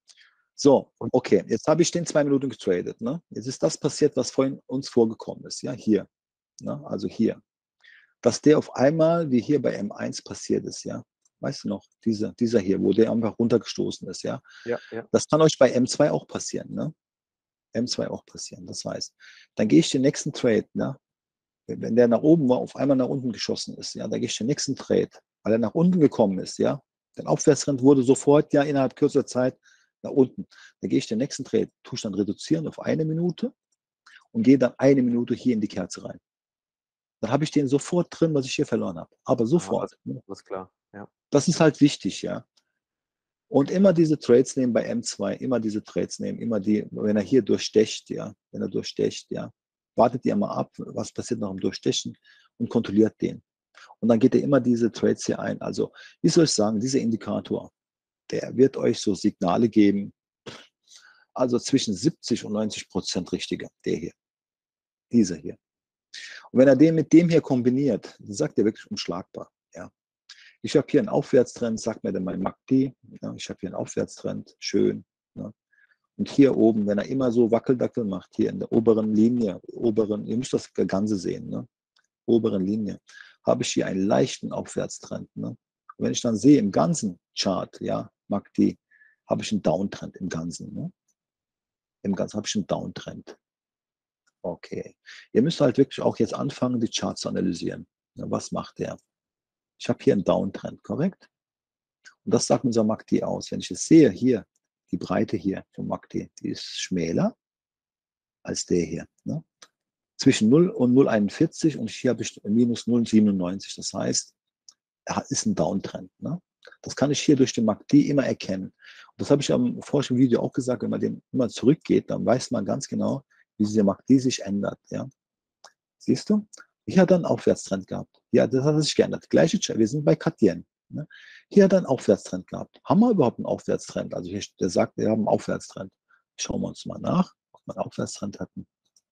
So, Und okay, jetzt habe ich den zwei Minuten getradet. Ne? Jetzt ist das passiert, was vorhin uns vorgekommen ist. Ja, hier. Ne? Also hier. Dass der auf einmal, wie hier bei M eins passiert ist, ja. Weißt du noch, dieser, dieser hier, wo der einfach runtergestoßen ist, ja. ja, ja. Das kann euch bei M zwei auch passieren, ne? M zwei auch passieren, das heißt. Dann gehe ich den nächsten Trade, ne? Wenn der nach oben war, auf einmal nach unten geschossen ist, ja, dann gehe ich den nächsten Trade, weil er nach unten gekommen ist, ja. Der Aufwärtstrend wurde sofort, ja, innerhalb kürzer Zeit nach unten. Dann gehe ich den nächsten Trade, tue ich dann reduzieren auf eine Minute und gehe dann eine Minute hier in die Kerze rein. Dann habe ich den sofort drin, was ich hier verloren habe. Aber Ah, sofort. alles, Ne? alles klar. Ja. Das ist halt wichtig, ja. Und immer diese Trades nehmen bei M zwei, immer diese Trades nehmen, immer die, wenn er hier durchstecht, ja, wenn er durchstecht, ja, wartet ihr mal ab, was passiert noch im Durchstechen und kontrolliert den. Und dann geht ihr immer diese Trades hier ein. Also, wie soll ich sagen, dieser Indikator, der wird euch so Signale geben, also zwischen siebzig und neunzig Prozent richtiger, der hier, dieser hier. Und wenn er den mit dem hier kombiniert, dann sagt er wirklich unschlagbar, ja. Ich habe hier einen Aufwärtstrend, sagt mir dann mein M A C D. Ja, ich habe hier einen Aufwärtstrend, schön. Ja. Und hier oben, wenn er immer so Wackeldackel macht, hier in der oberen Linie, oberen, ihr müsst das Ganze sehen, ne? Oberen Linie, habe ich hier einen leichten Aufwärtstrend. Ne? Und wenn ich dann sehe, im ganzen Chart, ja, M A C D, habe ich einen Downtrend im Ganzen. Ne? Im Ganzen habe ich einen Downtrend. Okay. Ihr müsst halt wirklich auch jetzt anfangen, die Charts zu analysieren. Ja, was macht der? Ich habe hier einen Downtrend, korrekt? Und das sagt unser M A C D aus. Wenn ich es sehe, hier, die Breite hier vom M A C D, die ist schmäler als der hier. Ne? Zwischen null und null Komma einundvierzig und hier habe ich minus null Komma siebenundneunzig. Das heißt, er ist ein Downtrend. Ne? Das kann ich hier durch den M A C D immer erkennen. Und das habe ich am vorigen Video auch gesagt, wenn man den immer zurückgeht, dann weiß man ganz genau, wie dieser M A C D sich ändert. Ja? Siehst du? Hier hat er einen Aufwärtstrend gehabt. Ja, das hat sich geändert. Gleiche, wir sind bei Katjen. Ne? Hier hat er einen Aufwärtstrend gehabt. Haben wir überhaupt einen Aufwärtstrend? Also hier, der sagt, wir haben einen Aufwärtstrend. Schauen wir uns mal nach, ob wir einen Aufwärtstrend hatten.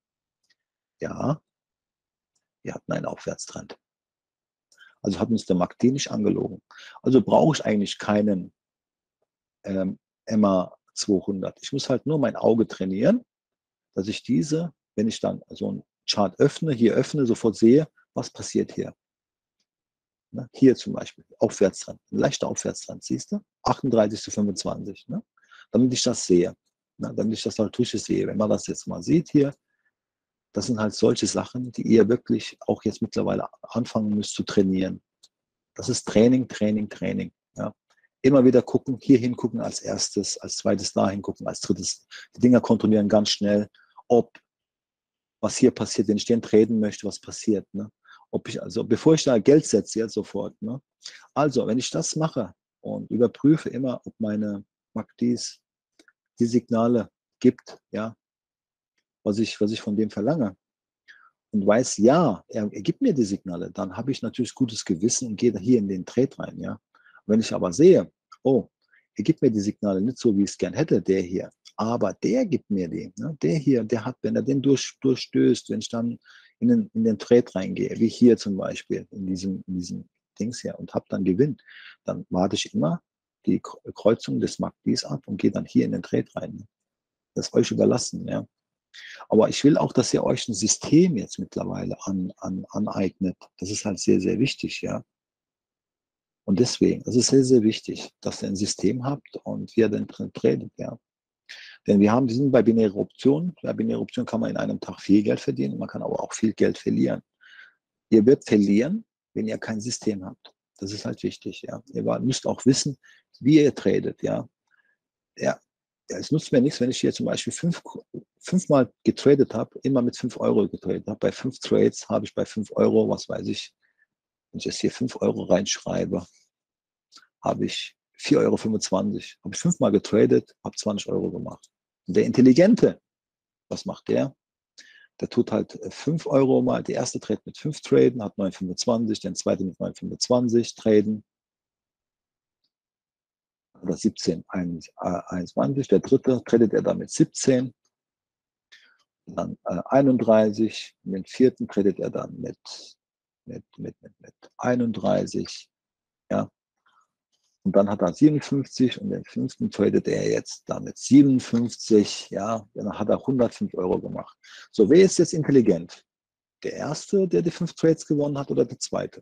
Ja, wir hatten einen Aufwärtstrend. Also hat uns der M A C D nicht angelogen. Also brauche ich eigentlich keinen ähm, M A zweihundert. Ich muss halt nur mein Auge trainieren, dass ich diese, wenn ich dann so einen Chart öffne, hier öffne, sofort sehe, was passiert hier. Ne? Hier zum Beispiel, Aufwärtstrend, ein leichter Aufwärtstrend, siehst du? achtunddreißig zu fünfundzwanzig. Ne? Damit ich das sehe, ne? Damit ich das natürlich sehe. Wenn man das jetzt mal sieht hier, das sind halt solche Sachen, die ihr wirklich auch jetzt mittlerweile anfangen müsst zu trainieren. Das ist Training, Training, Training. Ja? Immer wieder gucken, hier hingucken als erstes, als zweites da hingucken, als drittes. Die Dinger kontrollieren ganz schnell, ob was hier passiert, wenn ich den traden möchte, was passiert. Ne? Ob ich, also bevor ich da Geld setze, jetzt sofort. Ne? Also, wenn ich das mache und überprüfe immer, ob meine M A C Ds die Signale gibt, ja, was ich, was ich von dem verlange, und weiß, ja, er, er gibt mir die Signale, dann habe ich natürlich gutes Gewissen und gehe da hier in den Trade rein. Ja? Wenn ich aber sehe, oh, er gibt mir die Signale nicht so, wie ich es gern hätte, der hier, aber der gibt mir die. Ne? Der hier, der hat, wenn er den durch, durchstößt, wenn ich dann in den, in den Trade reingehe, wie hier zum Beispiel, in diesem, in diesem Dings hier und habe dann Gewinn, dann warte ich immer die Kreuzung des M A C Ds ab und gehe dann hier in den Trade rein. Ne? Das ist euch überlassen. Ja? Aber ich will auch, dass ihr euch ein System jetzt mittlerweile an, an, aneignet. Das ist halt sehr, sehr wichtig, ja. Und deswegen, das ist sehr, sehr wichtig, dass ihr ein System habt und wir dann drin tradet, ja. Denn wir haben, wir sind bei binären Optionen. Bei binären Optionen kann man in einem Tag viel Geld verdienen, man kann aber auch viel Geld verlieren. Ihr werdet verlieren, wenn ihr kein System habt. Das ist halt wichtig, ja. Ihr müsst auch wissen, wie ihr tradet, ja. Ja, Ja, es nutzt mir nichts, wenn ich hier zum Beispiel fünf, fünfmal getradet habe, immer mit fünf Euro getradet habe. Bei fünf Trades habe ich bei fünf Euro, was weiß ich, wenn ich jetzt hier fünf Euro reinschreibe, habe ich vier Euro fünfundzwanzig. Habe ich fünfmal getradet, habe zwanzig Euro gemacht. Und der Intelligente, was macht der? Der tut halt fünf Euro mal, die erste Trade mit fünf traden, hat neun Komma fünfundzwanzig, den zweite mit neun Komma fünfundzwanzig traden. Oder siebzehn Komma einundzwanzig. Der dritte tradet er dann mit siebzehn. Dann äh, einunddreißig. Und den vierten tradet er dann mit, mit, mit, mit, mit einunddreißig. Ja. Und dann hat er siebenundfünfzig und den fünften tradet er jetzt damit siebenundfünfzig. Ja, dann hat er hundertfünf Euro gemacht. So, wer ist jetzt intelligent? Der erste, der die fünf Trades gewonnen hat, oder der zweite?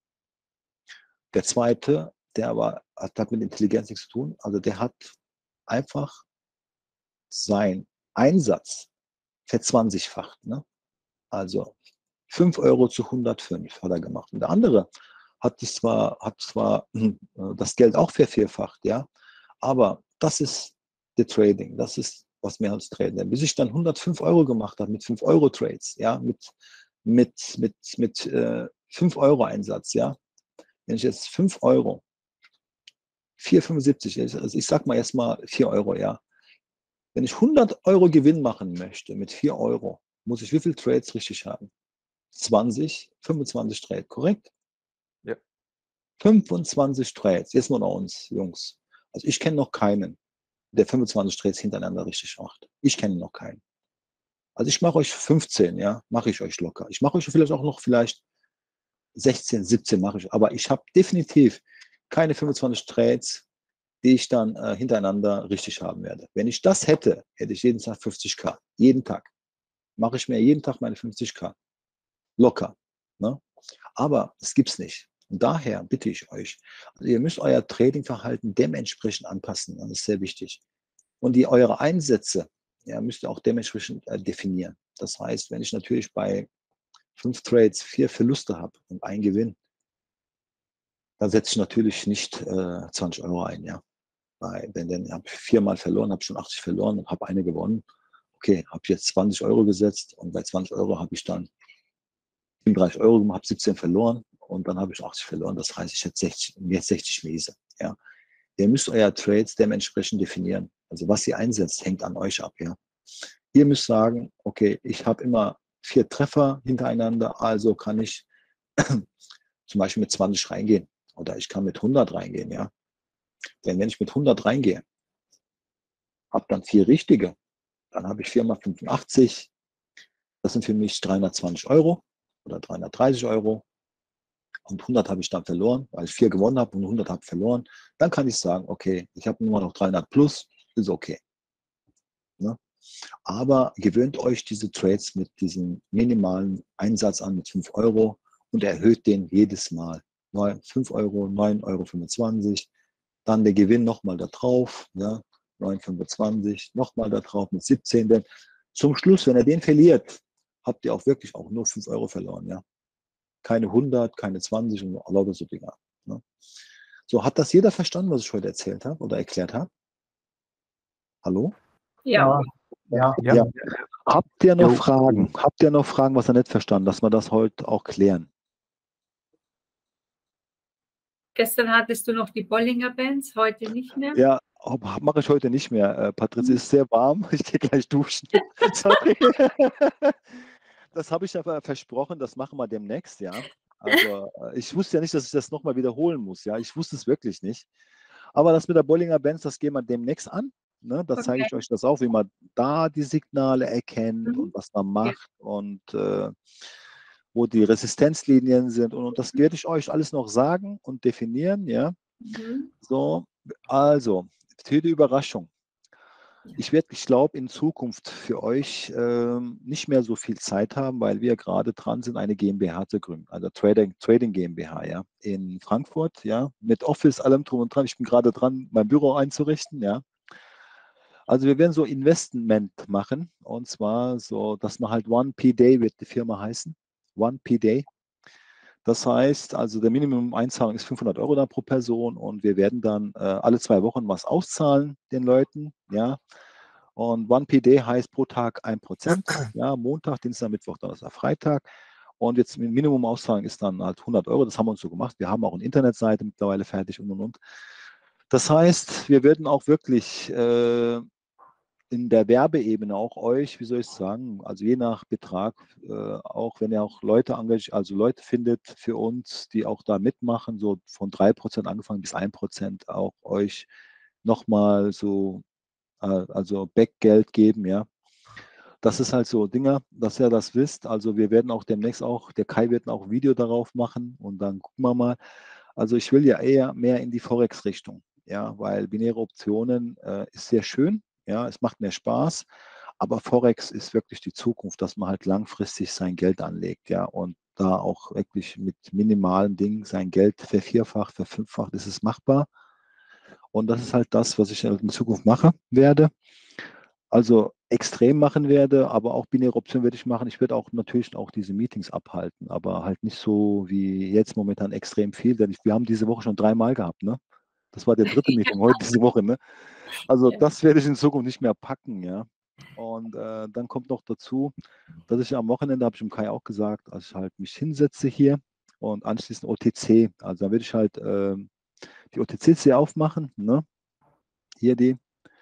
Der zweite, der aber hat mit Intelligenz nichts zu tun. Also der hat einfach seinen Einsatz verzwanzigfacht. Ne? Also fünf Euro zu hundertfünf hat er gemacht. Und der andere hat zwar, hat zwar das Geld auch vervierfacht, ja, aber das ist der Trading, das ist, was wir als Trader. Bis ich dann hundertfünf Euro gemacht habe mit fünf Euro Trades, ja, mit, mit, mit, mit äh, fünf Euro Einsatz, ja. Wenn ich jetzt fünf Euro, vier Komma fünfundsiebzig, also ich sag mal erstmal vier Euro, ja. Wenn ich hundert Euro Gewinn machen möchte mit vier Euro, muss ich wie viele Trades richtig haben? zwanzig, fünfundzwanzig Trades, korrekt? Ja. fünfundzwanzig Trades, jetzt mal unter uns, Jungs. Also ich kenne noch keinen, der fünfundzwanzig Trades hintereinander richtig macht. Ich kenne noch keinen. Also ich mache euch fünfzehn, ja, mache ich euch locker. Ich mache euch vielleicht auch noch vielleicht sechzehn, siebzehn mache ich. Aber ich habe definitiv keine fünfundzwanzig Trades, die ich dann äh, hintereinander richtig haben werde. Wenn ich das hätte, hätte ich jeden Tag fünfzigtausend. Jeden Tag. Mache ich mir jeden Tag meine fünfzigtausend. Locker. Ne? Aber es gibt es nicht. Und daher bitte ich euch, also ihr müsst euer Tradingverhalten dementsprechend anpassen. Das ist sehr wichtig. Und die eure Einsätze, ja, müsst ihr auch dementsprechend äh, definieren. Das heißt, wenn ich natürlich bei fünf Trades vier Verluste habe und einen Gewinn, dann setze ich natürlich nicht äh, zwanzig Euro ein. Ja. Weil, wenn dann habe ich viermal verloren, habe schon achtzig verloren und habe eine gewonnen. Okay, habe jetzt zwanzig Euro gesetzt und bei zwanzig Euro habe ich dann siebenunddreißig Euro gemacht, habe siebzehn verloren und dann habe ich achtzig verloren. Das heißt, ich hätte sechzig, jetzt sechzig Miese. Ja. Ihr müsst euer Trades dementsprechend definieren. Also was ihr einsetzt, hängt an euch ab. Ja. Ihr müsst sagen, okay, ich habe immer vier Treffer hintereinander, also kann ich zum Beispiel mit zwanzig reingehen oder ich kann mit hundert reingehen. Ja. Denn wenn ich mit hundert reingehe, habe dann vier richtige, dann habe ich vier mal fünfundachtzig. Das sind für mich dreihundertzwanzig Euro oder dreihundertdreißig Euro. Und hundert habe ich dann verloren, weil ich vier gewonnen habe und hundert habe verloren. Dann kann ich sagen, okay, ich habe nur noch dreihundert plus, ist okay. Ne? Aber gewöhnt euch diese Trades mit diesem minimalen Einsatz an mit fünf Euro und erhöht den jedes Mal. fünf Euro, neun Euro fünfundzwanzig. Dann der Gewinn nochmal da drauf, ja, neun Komma fünfundzwanzig, nochmal da drauf mit siebzehn. Denn zum Schluss, wenn er den verliert, habt ihr auch wirklich auch nur fünf Euro verloren. Ja. Keine hundert, keine zwanzig und lauter so Dinger. Ne. So, hat das jeder verstanden, was ich heute erzählt habe oder erklärt habe? Hallo? Ja. Ja. Ja. Ja. Habt ihr noch Jo. Fragen? Habt ihr noch Fragen, was ihr nicht verstanden, dass wir das heute auch klären? Gestern hattest du noch die Bollinger Bands, heute nicht mehr. Ja, mache ich heute nicht mehr. Äh, Patrizia, ist sehr warm. Ich gehe gleich duschen. Sorry. Das habe ich aber versprochen, das machen wir demnächst, ja. Also äh, ich wusste ja nicht, dass ich das nochmal wiederholen muss, ja. Ich wusste es wirklich nicht. Aber das mit der Bollinger Bands, das gehen wir demnächst an. Ne? Da zeige ich Okay. euch das auch, wie man da die Signale erkennt Mhm. und was man macht und äh, wo die Resistenzlinien sind. Und, und das werde ich euch alles noch sagen und definieren, ja. Mhm. So, also, für die Überraschung. Ich werde, ich glaube, in Zukunft für euch ähm, nicht mehr so viel Zeit haben, weil wir gerade dran sind, eine GmbH zu gründen, also Trading, Trading GmbH, ja, in Frankfurt, ja, mit Office, allem drum und dran. Ich bin gerade dran, mein Büro einzurichten, ja. Also wir werden so Investment machen und zwar so, dass man halt One P Day wird die Firma heißen, One P Day. Das heißt, also der Minimum-Einzahlung ist fünfhundert Euro dann pro Person und wir werden dann äh, alle zwei Wochen was auszahlen den Leuten, ja. Und One P D heißt pro Tag ein Prozent, ja, Montag, Dienstag, Mittwoch, Donnerstag, Freitag. Und jetzt Minimum-Auszahlung ist dann halt hundert Euro, das haben wir uns so gemacht. Wir haben auch eine Internetseite mittlerweile fertig und und und. Das heißt, wir werden auch wirklich äh, in der Werbeebene auch euch, wie soll ich sagen, also je nach Betrag, äh, auch wenn ihr auch Leute engagiert, also Leute findet für uns, die auch da mitmachen, so von drei Prozent angefangen bis ein Prozent auch euch nochmal so, äh, also Backgeld geben, ja. Das ist halt so Dinger, dass ihr das wisst. Also wir werden auch demnächst auch, der Kai wird auch ein Video darauf machen und dann gucken wir mal. Also ich will ja eher mehr in die Forex-Richtung, ja, weil binäre Optionen äh, ist sehr schön, ja, es macht mehr Spaß, aber Forex ist wirklich die Zukunft, dass man halt langfristig sein Geld anlegt, ja, und da auch wirklich mit minimalen Dingen sein Geld vervierfacht, verfünffacht, ist es machbar. Und das ist halt das, was ich in Zukunft machen werde. Also extrem machen werde, aber auch binäre Optionen werde ich machen. Ich werde auch natürlich auch diese Meetings abhalten, aber halt nicht so wie jetzt momentan extrem viel, denn ich, wir haben diese Woche schon dreimal gehabt, ne? Das war der dritte Meeting heute diese Woche, ne? Also Ja. das werde ich in Zukunft nicht mehr packen, ja. Und äh, dann kommt noch dazu, dass ich am Wochenende, habe ich dem Kai auch gesagt, als ich halt mich hinsetze hier und anschließend O T C, also dann werde ich halt äh, die O T C aufmachen, ne? Hier die.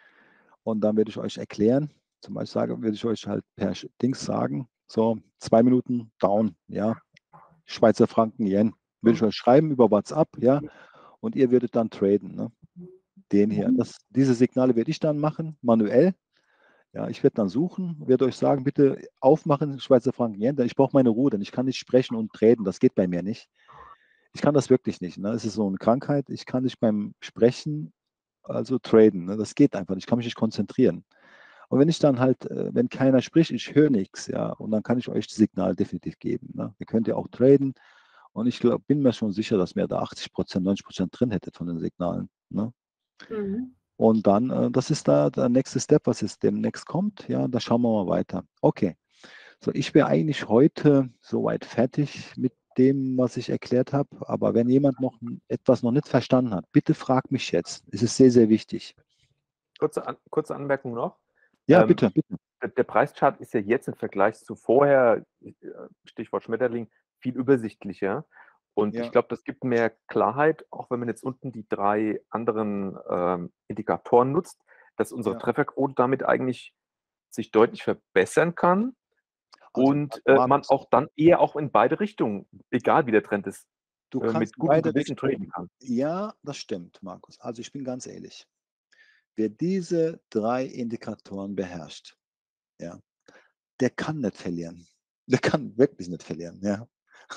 Und dann werde ich euch erklären, zum Beispiel sage, werde ich euch halt per Dings sagen, so zwei Minuten down, ja, Schweizer Franken, Yen, würde ich euch schreiben über WhatsApp, ja, und ihr würdet dann traden, ne? Den hier. Das, diese Signale werde ich dann machen, manuell. Ja, ich werde dann suchen, werde euch sagen, bitte aufmachen, Schweizer Franken, Yen, denn ich brauche meine Ruhe, denn ich kann nicht sprechen und traden, das geht bei mir nicht. Ich kann das wirklich nicht, ne? Es ist so eine Krankheit, ich kann nicht beim Sprechen, also traden, ne? Das geht einfach nicht, ich kann mich nicht konzentrieren. Und wenn ich dann halt, äh, wenn keiner spricht, ich höre nichts, ja, und dann kann ich euch das Signal definitiv geben. Ne? Ihr könnt ja auch traden und ich glaub, bin mir schon sicher, dass ihr da achtzig Prozent, neunzig Prozent drin hättet von den Signalen. Ne? Mhm. Und dann, äh, das ist da der nächste Step, was jetzt demnächst kommt. Ja, da schauen wir mal weiter. Okay, so ich wäre eigentlich heute soweit fertig mit dem, was ich erklärt habe. Aber wenn jemand noch etwas noch nicht verstanden hat, bitte frag mich jetzt. Es ist sehr, sehr wichtig. Kurze, An kurze Anmerkung noch. Ja, Ähm, bitte, bitte. der, der Preischart ist ja jetzt im Vergleich zu vorher, äh, Stichwort Schmetterling, viel übersichtlicher. Und ich Ja, glaube, das gibt mehr Klarheit, auch wenn man jetzt unten die drei anderen ähm, Indikatoren nutzt, dass unsere ja. Trefferquote damit eigentlich sich deutlich verbessern kann Also, und äh, man Markus, auch dann eher auch in beide Richtungen, egal wie der Trend ist, du äh, kannst mit in gutem beide Gewissen Richtungen. traden kann. Ja, das stimmt, Markus. Also ich bin ganz ehrlich. Wer diese drei Indikatoren beherrscht, ja, der kann nicht verlieren. Der kann wirklich nicht verlieren, ja.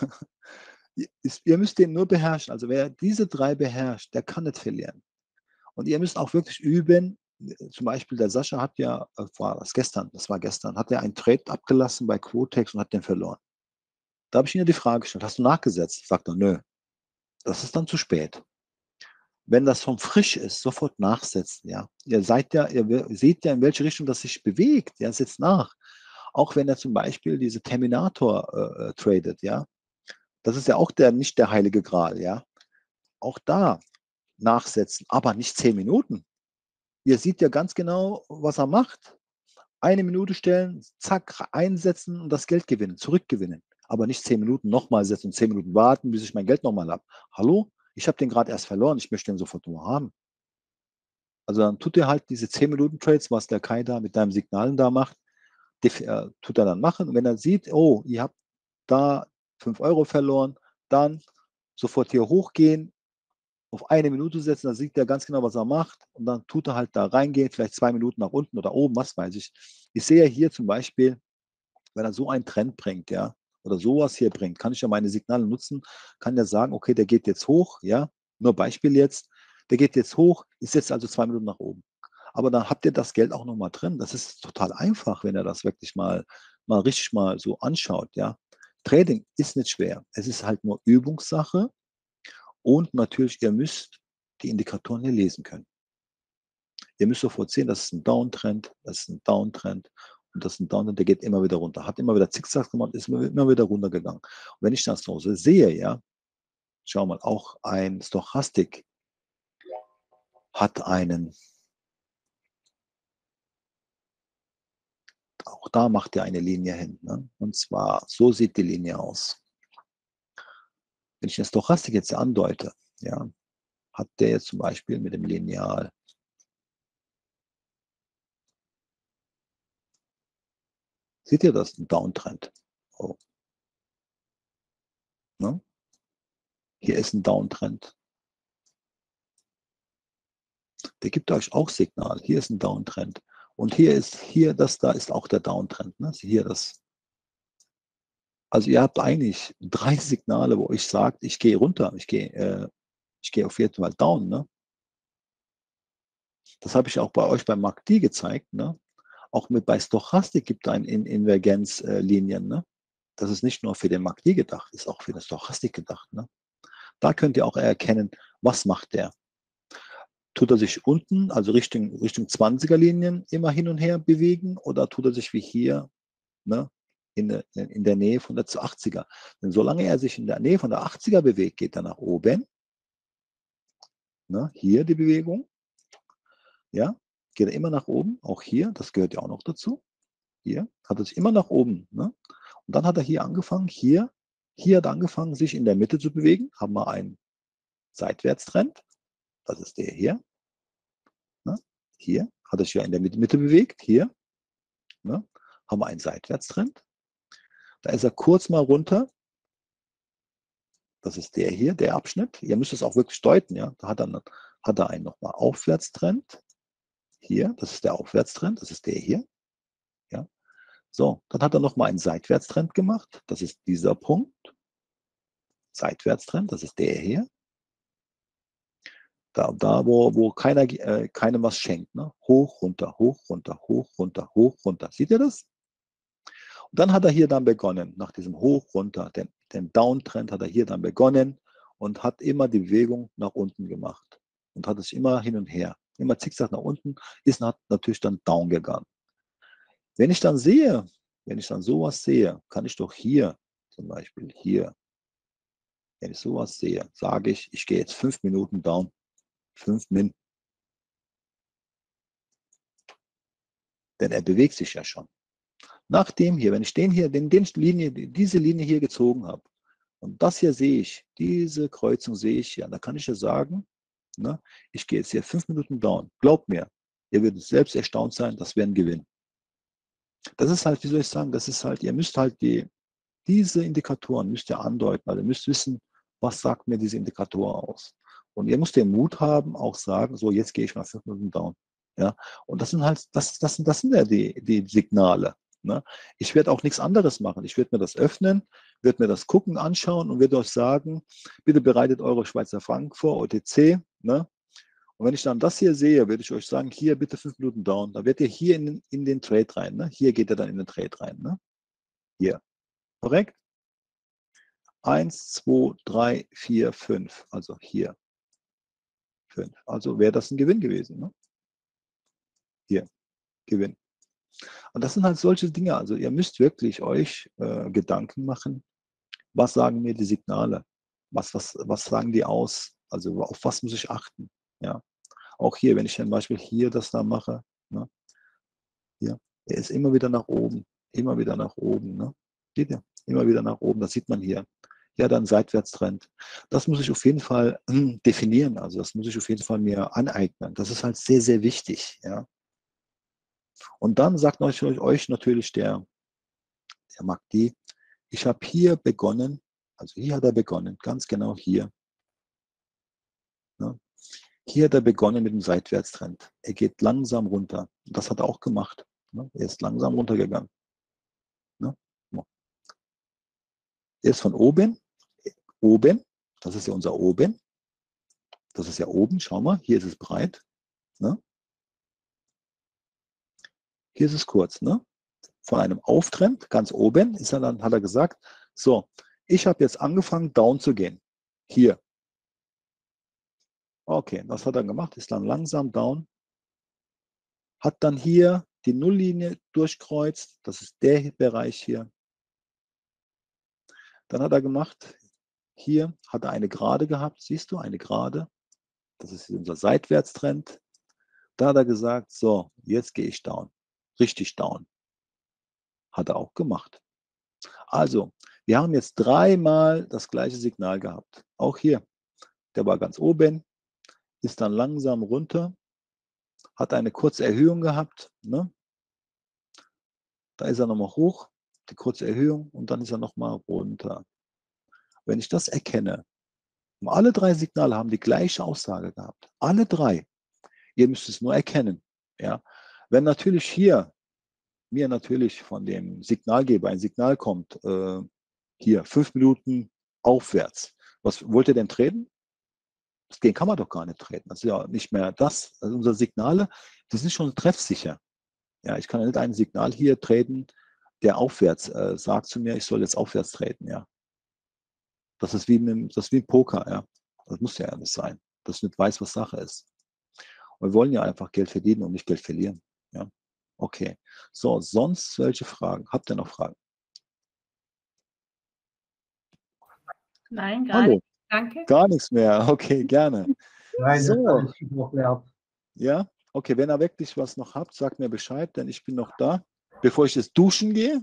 Ihr ihr müsst den nur beherrschen. Also wer diese drei beherrscht, der kann nicht verlieren. Und ihr müsst auch wirklich üben. Zum Beispiel der Sascha hat ja, äh, war das gestern, das war gestern, hat er einen Trade abgelassen bei Quotex und hat den verloren. Da habe ich ihm ja die Frage gestellt: „Hast du nachgesetzt?“ Sagt er: „Nö.“ Das ist dann zu spät. Wenn das schon frisch ist, sofort nachsetzen, ja. Ihr seid ja, ihr seht ja, in welche Richtung das sich bewegt, ja, setzt nach. Auch wenn er zum Beispiel diese Terminator äh, äh, tradet, ja. Das ist ja auch der, nicht der heilige Gral, ja. Auch da nachsetzen, aber nicht zehn Minuten. Ihr seht ja ganz genau, was er macht. Eine Minute stellen, zack, einsetzen und das Geld gewinnen, zurückgewinnen. Aber nicht zehn Minuten nochmal setzen und zehn Minuten warten, bis ich mein Geld nochmal habe. Hallo? Ich habe den gerade erst verloren, ich möchte den sofort nur haben. Also dann tut er halt diese zehn Minuten Trades, was der Kai da mit deinem Signalen da macht, def- äh, tut er dann machen. Und wenn er sieht, oh, ihr habt da fünf Euro verloren, dann sofort hier hochgehen, auf eine Minute setzen, dann sieht er ganz genau, was er macht. Und dann tut er halt da reingehen, vielleicht zwei Minuten nach unten oder oben, was weiß ich. Ich sehe ja hier zum Beispiel, wenn er so einen Trend bringt, ja, oder sowas hier bringt, kann ich ja meine Signale nutzen, kann ja sagen, okay, der geht jetzt hoch, ja, nur Beispiel jetzt, der geht jetzt hoch, ist jetzt also zwei Minuten nach oben. Aber dann habt ihr das Geld auch nochmal drin. Das ist total einfach, wenn ihr das wirklich mal, mal richtig mal so anschaut, ja. Trading ist nicht schwer. Es ist halt nur Übungssache und natürlich, ihr müsst die Indikatoren hier lesen können. Ihr müsst sofort sehen, das ist ein Downtrend, das ist ein Downtrend Und das ist ein Downtrend, der geht immer wieder runter. Hat immer wieder Zickzack gemacht, ist immer, immer wieder runtergegangen. Und wenn ich das so sehe, ja, schau mal, auch ein Stochastik hat einen, auch da macht er eine Linie hin. Ne? Und zwar, so sieht die Linie aus. Wenn ich den Stochastik jetzt andeute, ja, hat der jetzt zum Beispiel mit dem Lineal seht ihr das? Ein Downtrend. Oh. Ne? Hier ist ein Downtrend. Der gibt euch auch Signal. Hier ist ein Downtrend. Und hier ist, hier, das da ist auch der Downtrend. Ne? Hier das. Also ihr habt eigentlich drei Signale, wo ich sagt, ich gehe runter, ich gehe, äh, ich gehe auf jeden Fall down. Ne? Das habe ich auch bei euch beim M A C D gezeigt. Ne? Auch mit bei Stochastik gibt es eine in Invergenzlinien. Ne? Das ist nicht nur für den M A C D gedacht, ist auch für die Stochastik gedacht. Ne? Da könnt ihr auch erkennen, was macht der. Tut er sich unten, also Richtung, Richtung zwanziger Linien immer hin und her bewegen oder tut er sich wie hier, ne, in, der, in der Nähe von der achtziger? Denn solange er sich in der Nähe von der achtziger bewegt, geht er nach oben. Ne, hier die Bewegung. Ja, geht er immer nach oben, auch hier, das gehört ja auch noch dazu. Hier hat er sich immer nach oben. Ne? Und dann hat er hier angefangen, hier, hier hat er angefangen, sich in der Mitte zu bewegen. Haben wir einen Seitwärtstrend. Das ist der hier. Ne? Hier hat er sich ja in der Mitte bewegt. Hier ne? Haben wir einen Seitwärtstrend. Da ist er kurz mal runter. Das ist der hier, der Abschnitt. Ihr müsst es auch wirklich deuten. Ja? Da hat er, hat er einen nochmal Aufwärtstrend. Hier, das ist der Aufwärtstrend. Das ist der hier. Ja? So, dann hat er nochmal einen Seitwärtstrend gemacht. Das ist dieser Punkt. Seitwärtstrend, das ist der hier. Da, da wo, wo keiner, äh, keinem was schenkt. Ne? Hoch, runter, hoch, runter, hoch, runter, hoch, runter. Seht ihr das? Und dann hat er hier dann begonnen, nach diesem Hoch, runter, den, den Downtrend hat er hier dann begonnen und hat immer die Bewegung nach unten gemacht. Und hat es immer hin und her. Immer zickzack nach unten, ist natürlich dann down gegangen. Wenn ich dann sehe, wenn ich dann sowas sehe, kann ich doch hier, zum Beispiel hier, wenn ich sowas sehe, sage ich, ich gehe jetzt fünf Minuten down. fünf Min. Denn er bewegt sich ja schon. Nach dem hier, wenn ich den hier, den, den Linie, diese Linie hier gezogen habe, und das hier sehe ich, diese Kreuzung sehe ich ja, da kann ich ja sagen, ne, ich gehe jetzt hier fünf Minuten down. Glaubt mir, ihr werdet selbst erstaunt sein, das wäre ein Gewinn. Das ist halt, wie soll ich sagen, das ist halt, ihr müsst halt die, diese Indikatoren müsst ihr andeuten, also ihr müsst wissen, was sagt mir diese Indikator aus. Und ihr müsst den Mut haben, auch sagen, so jetzt gehe ich mal fünf Minuten down. Ja, und das sind halt, das, das, das sind ja die, die Signale. Ne? Ich werde auch nichts anderes machen. Ich werde mir das öffnen, werde mir das gucken, anschauen und werde euch sagen, bitte bereitet eure Schweizer Franken vor, O T C. Ne? Und wenn ich dann das hier sehe, werde ich euch sagen, hier bitte fünf Minuten down. Da werdet ihr hier in, in den Trade rein. Ne? Hier geht er dann in den Trade rein. Ne? Hier. Korrekt? eins, zwei, drei, vier, fünf. Also hier. fünf. Also wäre das ein Gewinn gewesen. Ne? Hier. Gewinn. Und das sind halt solche Dinge. Also ihr müsst wirklich euch äh, Gedanken machen, was sagen mir die Signale? Was, was, was sagen die aus? Also auf was muss ich achten? Ja. Auch hier, wenn ich zum Beispiel hier das da mache, ne? Hier, er ist immer wieder nach oben, immer wieder nach oben. Ne? Seht ihr? Immer wieder nach oben, das sieht man hier. Ja, dann Seitwärtstrend. Das muss ich auf jeden Fall äh, definieren. Also das muss ich auf jeden Fall mir aneignen. Das ist halt sehr, sehr wichtig. Ja. Und dann sagt euch, euch natürlich der, der M A C D, ich habe hier begonnen, also hier hat er begonnen, ganz genau hier. Ne? Hier hat er begonnen mit dem Seitwärtstrend. Er geht langsam runter. Das hat er auch gemacht. Ne? Er ist langsam runtergegangen. Ne? Er ist von oben, oben, das ist ja unser oben. Das ist ja oben, schau mal, hier ist es breit. Ne? Hier ist es kurz. Ne? Von einem Auftrend, ganz oben, ist er dann, hat er gesagt, so, ich habe jetzt angefangen, down zu gehen. Hier. Okay, was hat er gemacht? Ist dann langsam down. Hat dann hier die Nulllinie durchkreuzt. Das ist der Bereich hier. Dann hat er gemacht, hier hat er eine Gerade gehabt. Siehst du, eine Gerade. Das ist unser Seitwärtstrend. Da hat er gesagt, so, jetzt gehe ich down. Richtig down. Hat er auch gemacht. Also, wir haben jetzt dreimal das gleiche Signal gehabt. Auch hier. Der war ganz oben, ist dann langsam runter, hat eine kurze Erhöhung gehabt. Ne? Da ist er nochmal hoch, die kurze Erhöhung, und dann ist er nochmal runter. Wenn ich das erkenne, und alle drei Signale haben die gleiche Aussage gehabt. Alle drei. Ihr müsst es nur erkennen. Ja? Wenn natürlich hier mir natürlich von dem Signalgeber ein Signal kommt, äh, hier fünf Minuten aufwärts. Was wollt ihr denn treten? Den kann man doch gar nicht treten. Das ist ja nicht mehr das. Also unsere Signale, die sind schon treffsicher. Ja, ich kann ja nicht ein Signal hier treten, der aufwärts äh, sagt zu mir, ich soll jetzt aufwärts treten. Ja, das ist wie mit, das ist wie im Poker. Ja, das muss ja nicht sein, dass ich nicht weiß, was Sache ist. Und wir wollen ja einfach Geld verdienen und nicht Geld verlieren. Ja, okay. So, sonst welche Fragen? Habt ihr noch Fragen? Nein, gar Hallo. nicht. Danke. Gar nichts mehr. Okay, gerne. Nein, So. das ist alles noch wert. Ja, okay, wenn ihr wirklich was noch habt, sagt mir Bescheid, denn ich bin noch da, bevor ich jetzt duschen gehe.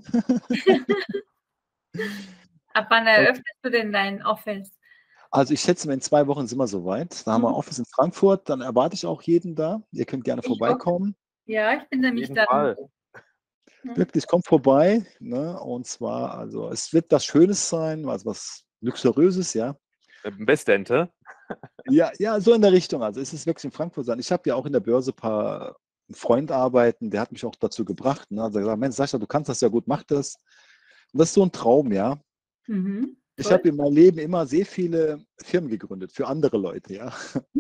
Ab wann eröffnest du denn dein Office? Also ich schätze, in zwei Wochen sind wir soweit. Da haben wir ein Office in Frankfurt, dann erwarte ich auch jeden da. Ihr könnt gerne Ich vorbeikommen. Ja, ich bin nämlich jeden da. Fall. Wirklich, kommt vorbei. Ne? Und zwar, also es wird was Schönes sein, was, was Luxuriöses, ja. Mit dem Bestente. Ja, ja, so in der Richtung. Also es ist wirklich in Frankfurt sein. Ich habe ja auch in der Börse ein paar Freund arbeiten, der hat mich auch dazu gebracht. Ne? Also gesagt, Mensch, Sascha, du kannst das ja gut, mach das. Und das ist so ein Traum, ja. Mhm, Ich toll. habe in meinem Leben immer sehr viele Firmen gegründet für andere Leute, ja.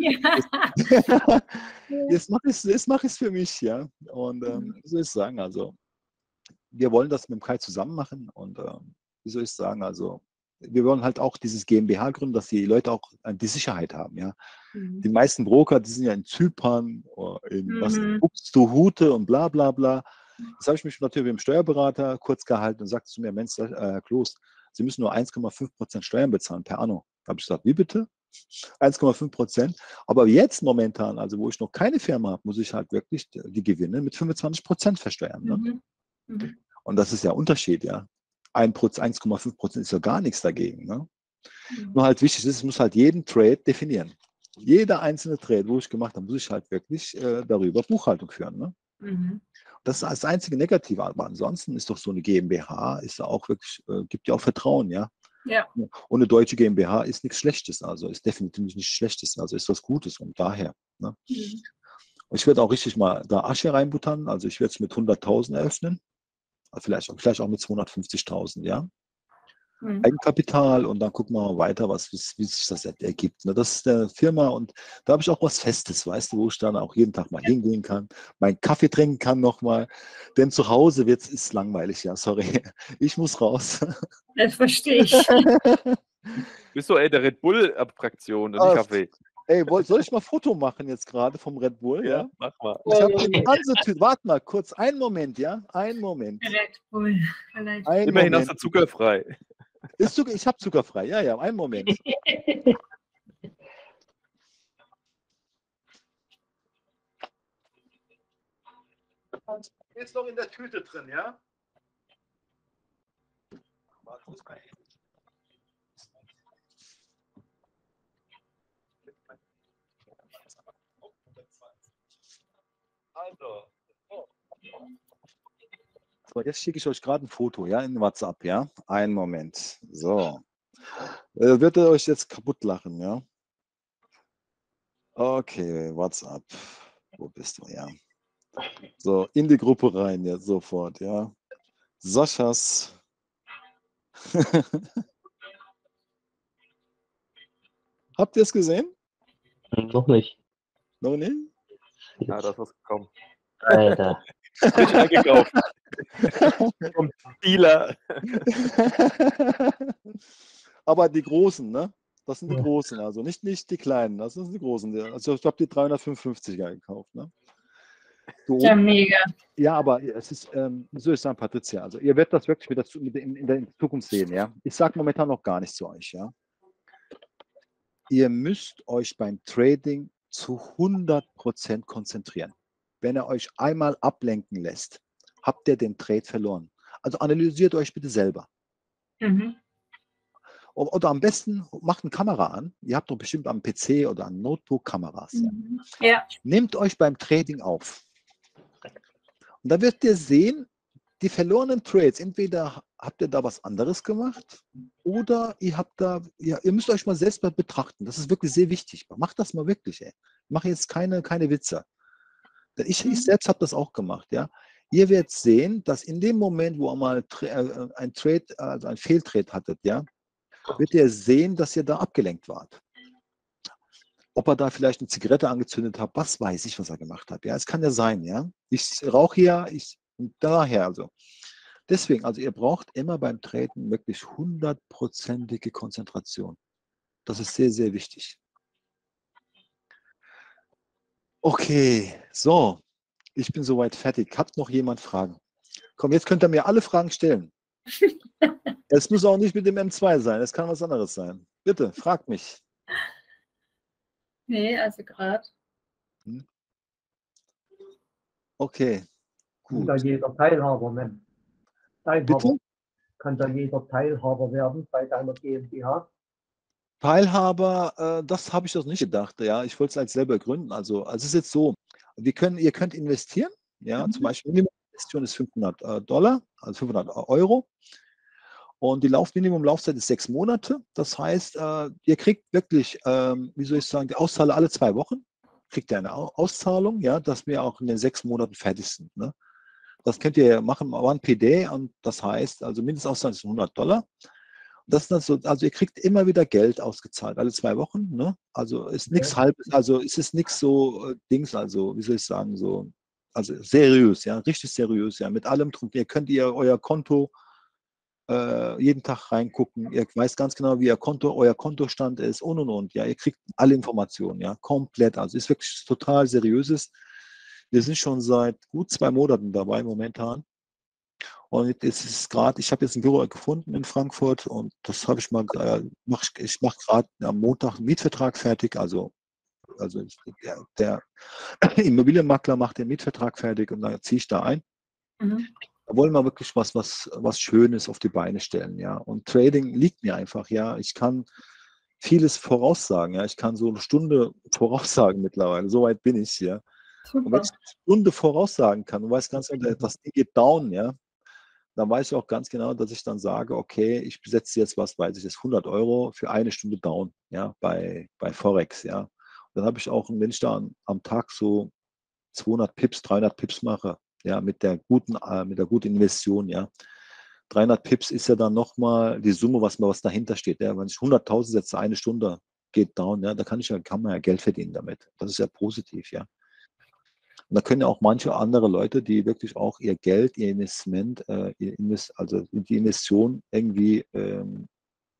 Ja. Jetzt mache ich es mach ich's für mich, ja. Und ähm, wie soll ich sagen, also wir wollen das mit dem Kai zusammen machen und ähm, wie soll ich sagen, also wir wollen halt auch dieses GmbH gründen, dass die Leute auch äh, die Sicherheit haben, ja. Mhm. Die meisten Broker, die sind ja in Zypern, oder in was, Mhm. Buxtehude und bla bla bla. Jetzt habe ich mich natürlich mit dem Steuerberater kurz gehalten und sagte zu mir, Mensch, äh, Herr Kloß, Sie müssen nur eins Komma fünf Prozent Steuern bezahlen per anno. Da habe ich gesagt, wie bitte? eins Komma fünf Prozent. Aber jetzt momentan, also wo ich noch keine Firma habe, muss ich halt wirklich die Gewinne mit fünfundzwanzig Prozent versteuern. Ne? Mhm. Mhm. Und das ist ja Unterschied, ja. eins Komma fünf Prozent ist ja gar nichts dagegen. Ne? Mhm. Nur halt wichtig ist, ich muss halt jeden Trade definieren. Jeder einzelne Trade, wo ich gemacht habe, muss ich halt wirklich äh, darüber Buchhaltung führen. Ne? Mhm. Das ist das einzige Negative, aber ansonsten ist doch so eine GmbH, ist ja auch wirklich, äh, gibt ja auch Vertrauen, ja. Ja. Und eine deutsche GmbH ist nichts Schlechtes, also ist definitiv nichts Schlechtes, also ist was Gutes und daher. Ne? Mhm. Und ich werde auch richtig mal da Asche reinbuttern, also ich werde es mit hunderttausend eröffnen, vielleicht, vielleicht auch mit zweihundertfünfzigtausend, ja. Mhm. Eigenkapital und dann gucken wir mal weiter, was, wie, wie sich das ergibt. Ne? Das ist eine Firma und da habe ich auch was Festes, weißt du, wo ich dann auch jeden Tag mal hingehen kann, meinen Kaffee trinken kann nochmal, denn zu Hause wird's, ist langweilig, ja, sorry, ich muss raus. Das verstehe ich. Bist du ey, der Red Bull-Abstraktion, nicht Ah, Kaffee. Ey, woll- soll ich mal ein Foto machen jetzt gerade vom Red Bull, ja? Ja, mach mal. Ich habe die ganze Tüte, warte mal, kurz, einen Moment, ja, einen Moment, Red Bull. Vielleicht. einen Immerhin hast Moment. du zuckerfrei. Ist Zucker, ich habe zuckerfrei, ja, ja, einen Moment. Ist noch in der Tüte drin, ja? Also, so, jetzt schicke ich euch gerade ein Foto, ja, in WhatsApp, ja? Einen Moment. So. Äh, wird er euch jetzt kaputt lachen, ja? Okay, WhatsApp. Wo bist du, ja? So, in die Gruppe rein, jetzt sofort, ja? Saschas. Habt ihr es gesehen? Noch nicht. Noch nicht? Ja, da ist was gekommen. Alter. Frisch eingekauft. Vom Dealer. Aber die großen, ne? Das sind die Ja. großen, also nicht, nicht die kleinen, das sind die großen. Also ich habe die dreihundertfünfundfünfziger gekauft, ne? Du, Ja, mega. ja, aber es ist, ähm, wie soll ich sagen, Patricia, also ihr werdet das wirklich mit der, Zu- mit der, in, in der Zukunft sehen, ja. Ich sage momentan noch gar nichts zu euch, ja. Ihr müsst euch beim Trading zu hundert Prozent konzentrieren. Wenn er euch einmal ablenken lässt, habt ihr den Trade verloren. Also analysiert euch bitte selber. Mhm. O- Oder am besten macht eine Kamera an. Ihr habt doch bestimmt am P C oder am Notebook Kameras. Ja. Mhm. Ja. Nehmt euch beim Trading auf. Und da werdet ihr sehen, die verlorenen Trades, entweder habt ihr da was anderes gemacht oder ihr habt da, ja, ihr müsst euch mal selbst mal betrachten. Das ist wirklich sehr wichtig. Macht das mal wirklich, ey. Ich mache jetzt keine, keine Witze. Denn ich, ich selbst habe das auch gemacht, ja. Ihr werdet sehen, dass in dem Moment, wo ihr mal tra- äh, ein Trade, also ein Fehltrade hattet, ja, wird ihr sehen, dass ihr da abgelenkt wart. Ob er da vielleicht eine Zigarette angezündet hat, was weiß ich, was er gemacht hat. Ja, es kann ja sein, ja. Ich rauche ja, ich daher also. Deswegen, also ihr braucht immer beim Traden wirklich hundertprozentige Konzentration. Das ist sehr, sehr wichtig. Okay, so, ich bin soweit fertig. Hat noch jemand Fragen? Komm, jetzt könnt ihr mir alle Fragen stellen. Es muss auch nicht mit dem M zwei sein, es kann was anderes sein. Bitte, fragt mich. Nee, also gerade. Okay, Kann gut. da jeder Teilhaber nennen. Teilhaber. Bitte? Kann da jeder Teilhaber werden bei deiner GmbH? Teilhaber, äh, das habe ich doch nicht gedacht. Ja, ich wollte es als selber gründen. Also, also es ist jetzt so, wir können, ihr könnt investieren. Ja, Mhm. zum Beispiel Minimuminvestition ist fünfhundert äh, Dollar, also fünfhundert Euro. Und die Lauf Minimum-Laufzeit ist sechs Monate. Das heißt, äh, ihr kriegt wirklich, ähm, wie soll ich sagen, die Auszahlung alle zwei Wochen. Kriegt ihr eine Au- Auszahlung, ja, dass wir auch in den sechs Monaten fertig sind. Ne? Das könnt ihr machen, One P D, und das heißt, also Mindestauszahlung ist hundert Dollar. Das ist dann so, also ihr kriegt immer wieder Geld ausgezahlt, alle zwei Wochen. Ne? Also ist nichts Okay. halbes, also es ist nichts so äh, Dings, also wie soll ich sagen, so, also seriös, ja, richtig seriös, ja, mit allem drum. Ihr könnt ihr euer Konto äh, jeden Tag reingucken, ihr weißt ganz genau, wie ihr Konto, euer Kontostand ist und und und. Ja, ihr kriegt alle Informationen, ja, komplett. Also ist wirklich total seriöses. Wir sind schon seit gut zwei Monaten dabei momentan. Und es ist gerade, ich habe jetzt ein Büro gefunden in Frankfurt und das habe ich mal, äh, mach ich, ich mache gerade am Montag einen Mietvertrag fertig. Also, also der, der Immobilienmakler macht den Mietvertrag fertig und dann ziehe ich da ein. Mhm. Da wollen wir wirklich was, was, was Schönes auf die Beine stellen, ja. Und Trading liegt mir einfach, ja. Ich kann vieles voraussagen, ja. Ich kann so eine Stunde voraussagen mittlerweile. So weit bin ich, ja. Und wenn Super. ich eine Stunde voraussagen kann, du weißt ganz genau, das Ding geht down, ja, dann weiß ich auch ganz genau, dass ich dann sage, okay, ich besetze jetzt, was weiß ich, das hundert Euro für eine Stunde down, ja, bei, bei Forex, ja. Und dann habe ich auch, wenn ich da am, am Tag so zweihundert Pips, dreihundert Pips mache, ja, mit der guten, äh, mit der guten Investition, ja. dreihundert Pips ist ja dann nochmal die Summe, was, was dahinter steht. Ja. Wenn ich hunderttausend setze, eine Stunde geht down, ja, da kann ich ja, kann man ja Geld verdienen damit. Das ist ja positiv, ja. Und da können ja auch manche andere Leute, die wirklich auch ihr Geld, ihr Investment, äh, ihr Invest, also die Investition irgendwie ähm,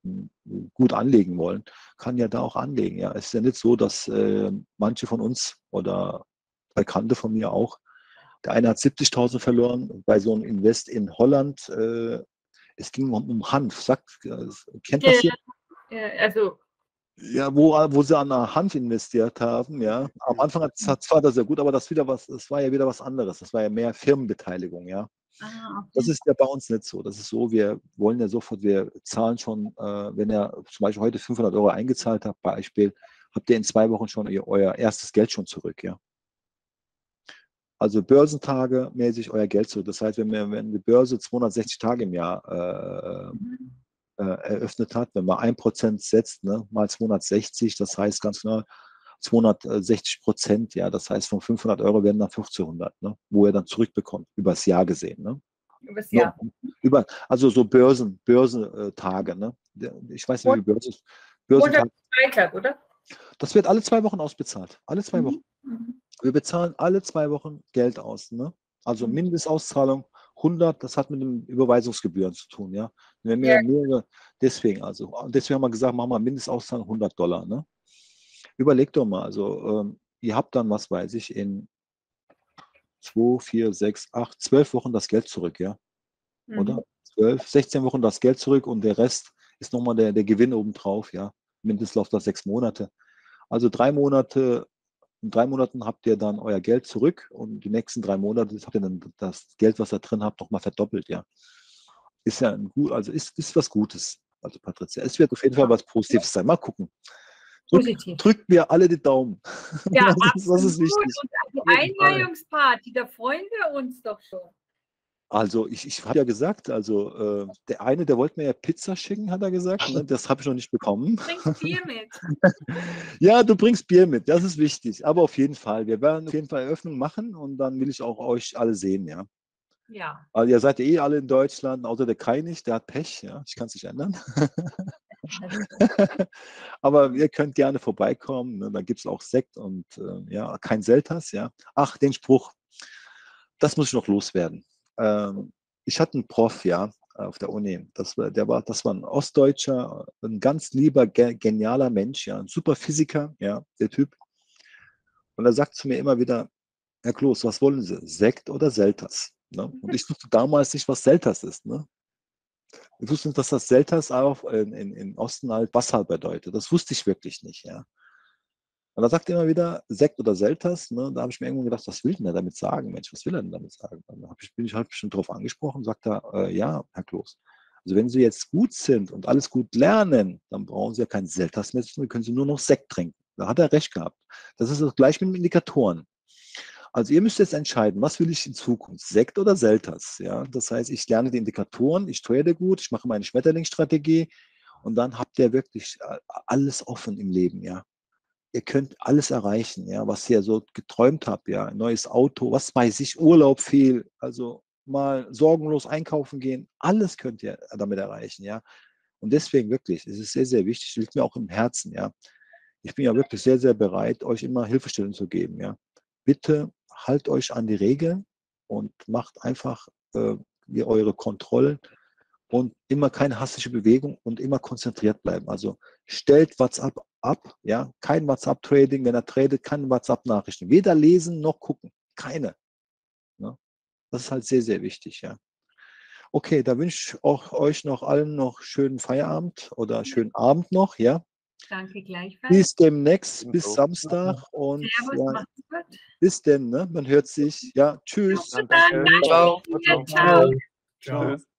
gut anlegen wollen, kann ja da auch anlegen. Ja, es ist ja nicht so, dass äh, manche von uns oder Bekannte von mir auch, der eine hat siebzigtausend verloren bei so einem Invest in Holland. Äh, es ging um, um Hanf. Sagt, äh, kennt das Ja, hier? ja, also, Ja, wo, wo sie an der Hanf investiert haben, ja. Am Anfang hat es zwar das sehr gut, aber das wieder was, das war ja wieder was anderes. Das war ja mehr Firmenbeteiligung, ja. ah, Das okay. ist ja bei uns nicht so. Das ist so, wir wollen ja sofort, wir zahlen schon, äh, wenn ihr zum Beispiel heute fünfhundert Euro eingezahlt habt, Beispiel, habt ihr in zwei Wochen schon ihr, euer erstes Geld schon zurück, ja. Also Börsentage mäßig euer Geld zurück. Das heißt, wenn, wir, wenn die Börse zweihundertsechzig Tage im Jahr äh, Mhm. äh, eröffnet hat, wenn man ein Prozent setzt, ne, mal zweihundertsechzig, das heißt ganz genau zweihundertsechzig Prozent, ja, das heißt von fünfhundert Euro werden dann fünfzehnhundert, ne, wo ihr dann zurückbekommt, übers Jahr gesehen. Ne. Übers No, Jahr. über, also so Börsen, Börsentage, ne. Ich weiß nicht, wie Börsen, Oder Börsentage. Freitag, oder? Das wird alle zwei Wochen ausbezahlt. Alle zwei Wochen. Mhm. Wir bezahlen alle zwei Wochen Geld aus. Ne? Also Mhm. Mindestauszahlung hundert, das hat mit den Überweisungsgebühren zu tun. Ja? Wenn wir Ja. mehrere, deswegen, also, deswegen haben wir gesagt, machen wir Mindestauszahlung hundert Dollar. Ne? Überlegt doch mal, also ähm, ihr habt dann, was weiß ich, in zwei, vier, sechs, acht, zwölf Wochen das Geld zurück, ja. Mhm. Oder? zwölf, sechzehn Wochen das Geld zurück und der Rest ist nochmal der, der Gewinn obendrauf, ja. Mindestens läuft das sechs Monate. Also drei Monate, in drei Monaten habt ihr dann euer Geld zurück und die nächsten drei Monate habt ihr dann das Geld, was ihr drin habt, nochmal verdoppelt, ja. Ist ja ein gut, also ist, ist was Gutes. Also Patricia, es wird auf jeden Fall was Positives sein. Mal gucken. Drück, Positiv. drückt mir alle die Daumen. Ja, das, ist, das ist absolut. wichtig. Und die Einweihungsparty, da freuen wir uns doch schon. Also ich, ich habe ja gesagt, also äh, der eine, der wollte mir ja Pizza schicken, hat er gesagt. Ne? Das habe ich noch nicht bekommen. Bringst Bier mit. Ja, du bringst Bier mit, das ist wichtig. Aber auf jeden Fall, wir werden auf jeden Fall Eröffnung machen und dann will ich auch euch alle sehen, ja. Ja. Also ihr seid ja eh alle in Deutschland, außer der Kai nicht, der hat Pech, ja. Ich kann es nicht ändern. Aber ihr könnt gerne vorbeikommen. Ne? Da gibt es auch Sekt und äh, ja, kein Selters, ja. Ach, den Spruch, das muss ich noch loswerden. Ähm, ich hatte einen Prof, ja, auf der Uni. Das war, der war, das war ein Ostdeutscher, ein ganz lieber, ge genialer Mensch, ja, ein super Physiker, ja, der Typ. Und er sagt zu mir immer wieder, Herr Kloß, was wollen Sie? Sekt oder Selters? Ne? Und ich wusste damals nicht, was Selters ist. Ne? Ich wusste nicht, dass das Selters auch in, in, in Osten halt Wasser bedeutet. Das wusste ich wirklich nicht, ja. Und er sagt immer wieder Sekt oder Selters. Ne? Da habe ich mir irgendwann gedacht, was will denn er damit sagen? Mensch, was will er denn damit sagen? Dann hab ich, bin ich halt bestimmt darauf angesprochen, sagt er, äh, ja, Herr Kloß, also wenn Sie jetzt gut sind und alles gut lernen, dann brauchen Sie ja kein Selters mehr, dann können Sie nur noch Sekt trinken. Da hat er recht gehabt. Das ist das gleich mit den Indikatoren. Also ihr müsst jetzt entscheiden, was will ich in Zukunft, Sekt oder Selters? Ja? Das heißt, ich lerne die Indikatoren, ich trade gut, ich mache meine Schmetterlingsstrategie und dann habt ihr wirklich alles offen im Leben, ja. Ihr könnt alles erreichen, ja, was ihr so geträumt habt, ja, ein neues Auto, was weiß ich, Urlaub viel, also mal sorgenlos einkaufen gehen, alles könnt ihr damit erreichen, ja. Und deswegen wirklich, es ist sehr, sehr wichtig, liegt mir auch im Herzen, ja. Ich bin ja wirklich sehr, sehr bereit, euch immer Hilfestellung zu geben, ja. Bitte haltet euch an die Regeln und macht einfach äh, eure Kontrollen und immer keine hastige Bewegung und immer konzentriert bleiben. Also stellt WhatsApp ab, ja, kein WhatsApp-Trading, wenn er tradet, keine WhatsApp-Nachrichten. Weder lesen noch gucken, keine. Ne? Das ist halt sehr, sehr wichtig, ja. Okay, da wünsche ich auch euch noch allen noch schönen Feierabend oder schönen Abend noch, ja. Danke gleichfalls. Bis demnächst, Ebenso. bis Samstag und Servus, ja, macht's gut. bis denn, ne? Man hört sich. Ja, tschüss. Dann, Danke. danke Ciao. dir. Ciao. Ciao. Tschüss.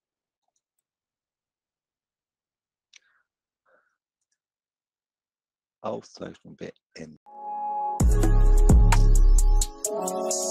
Aufzeichnung beenden.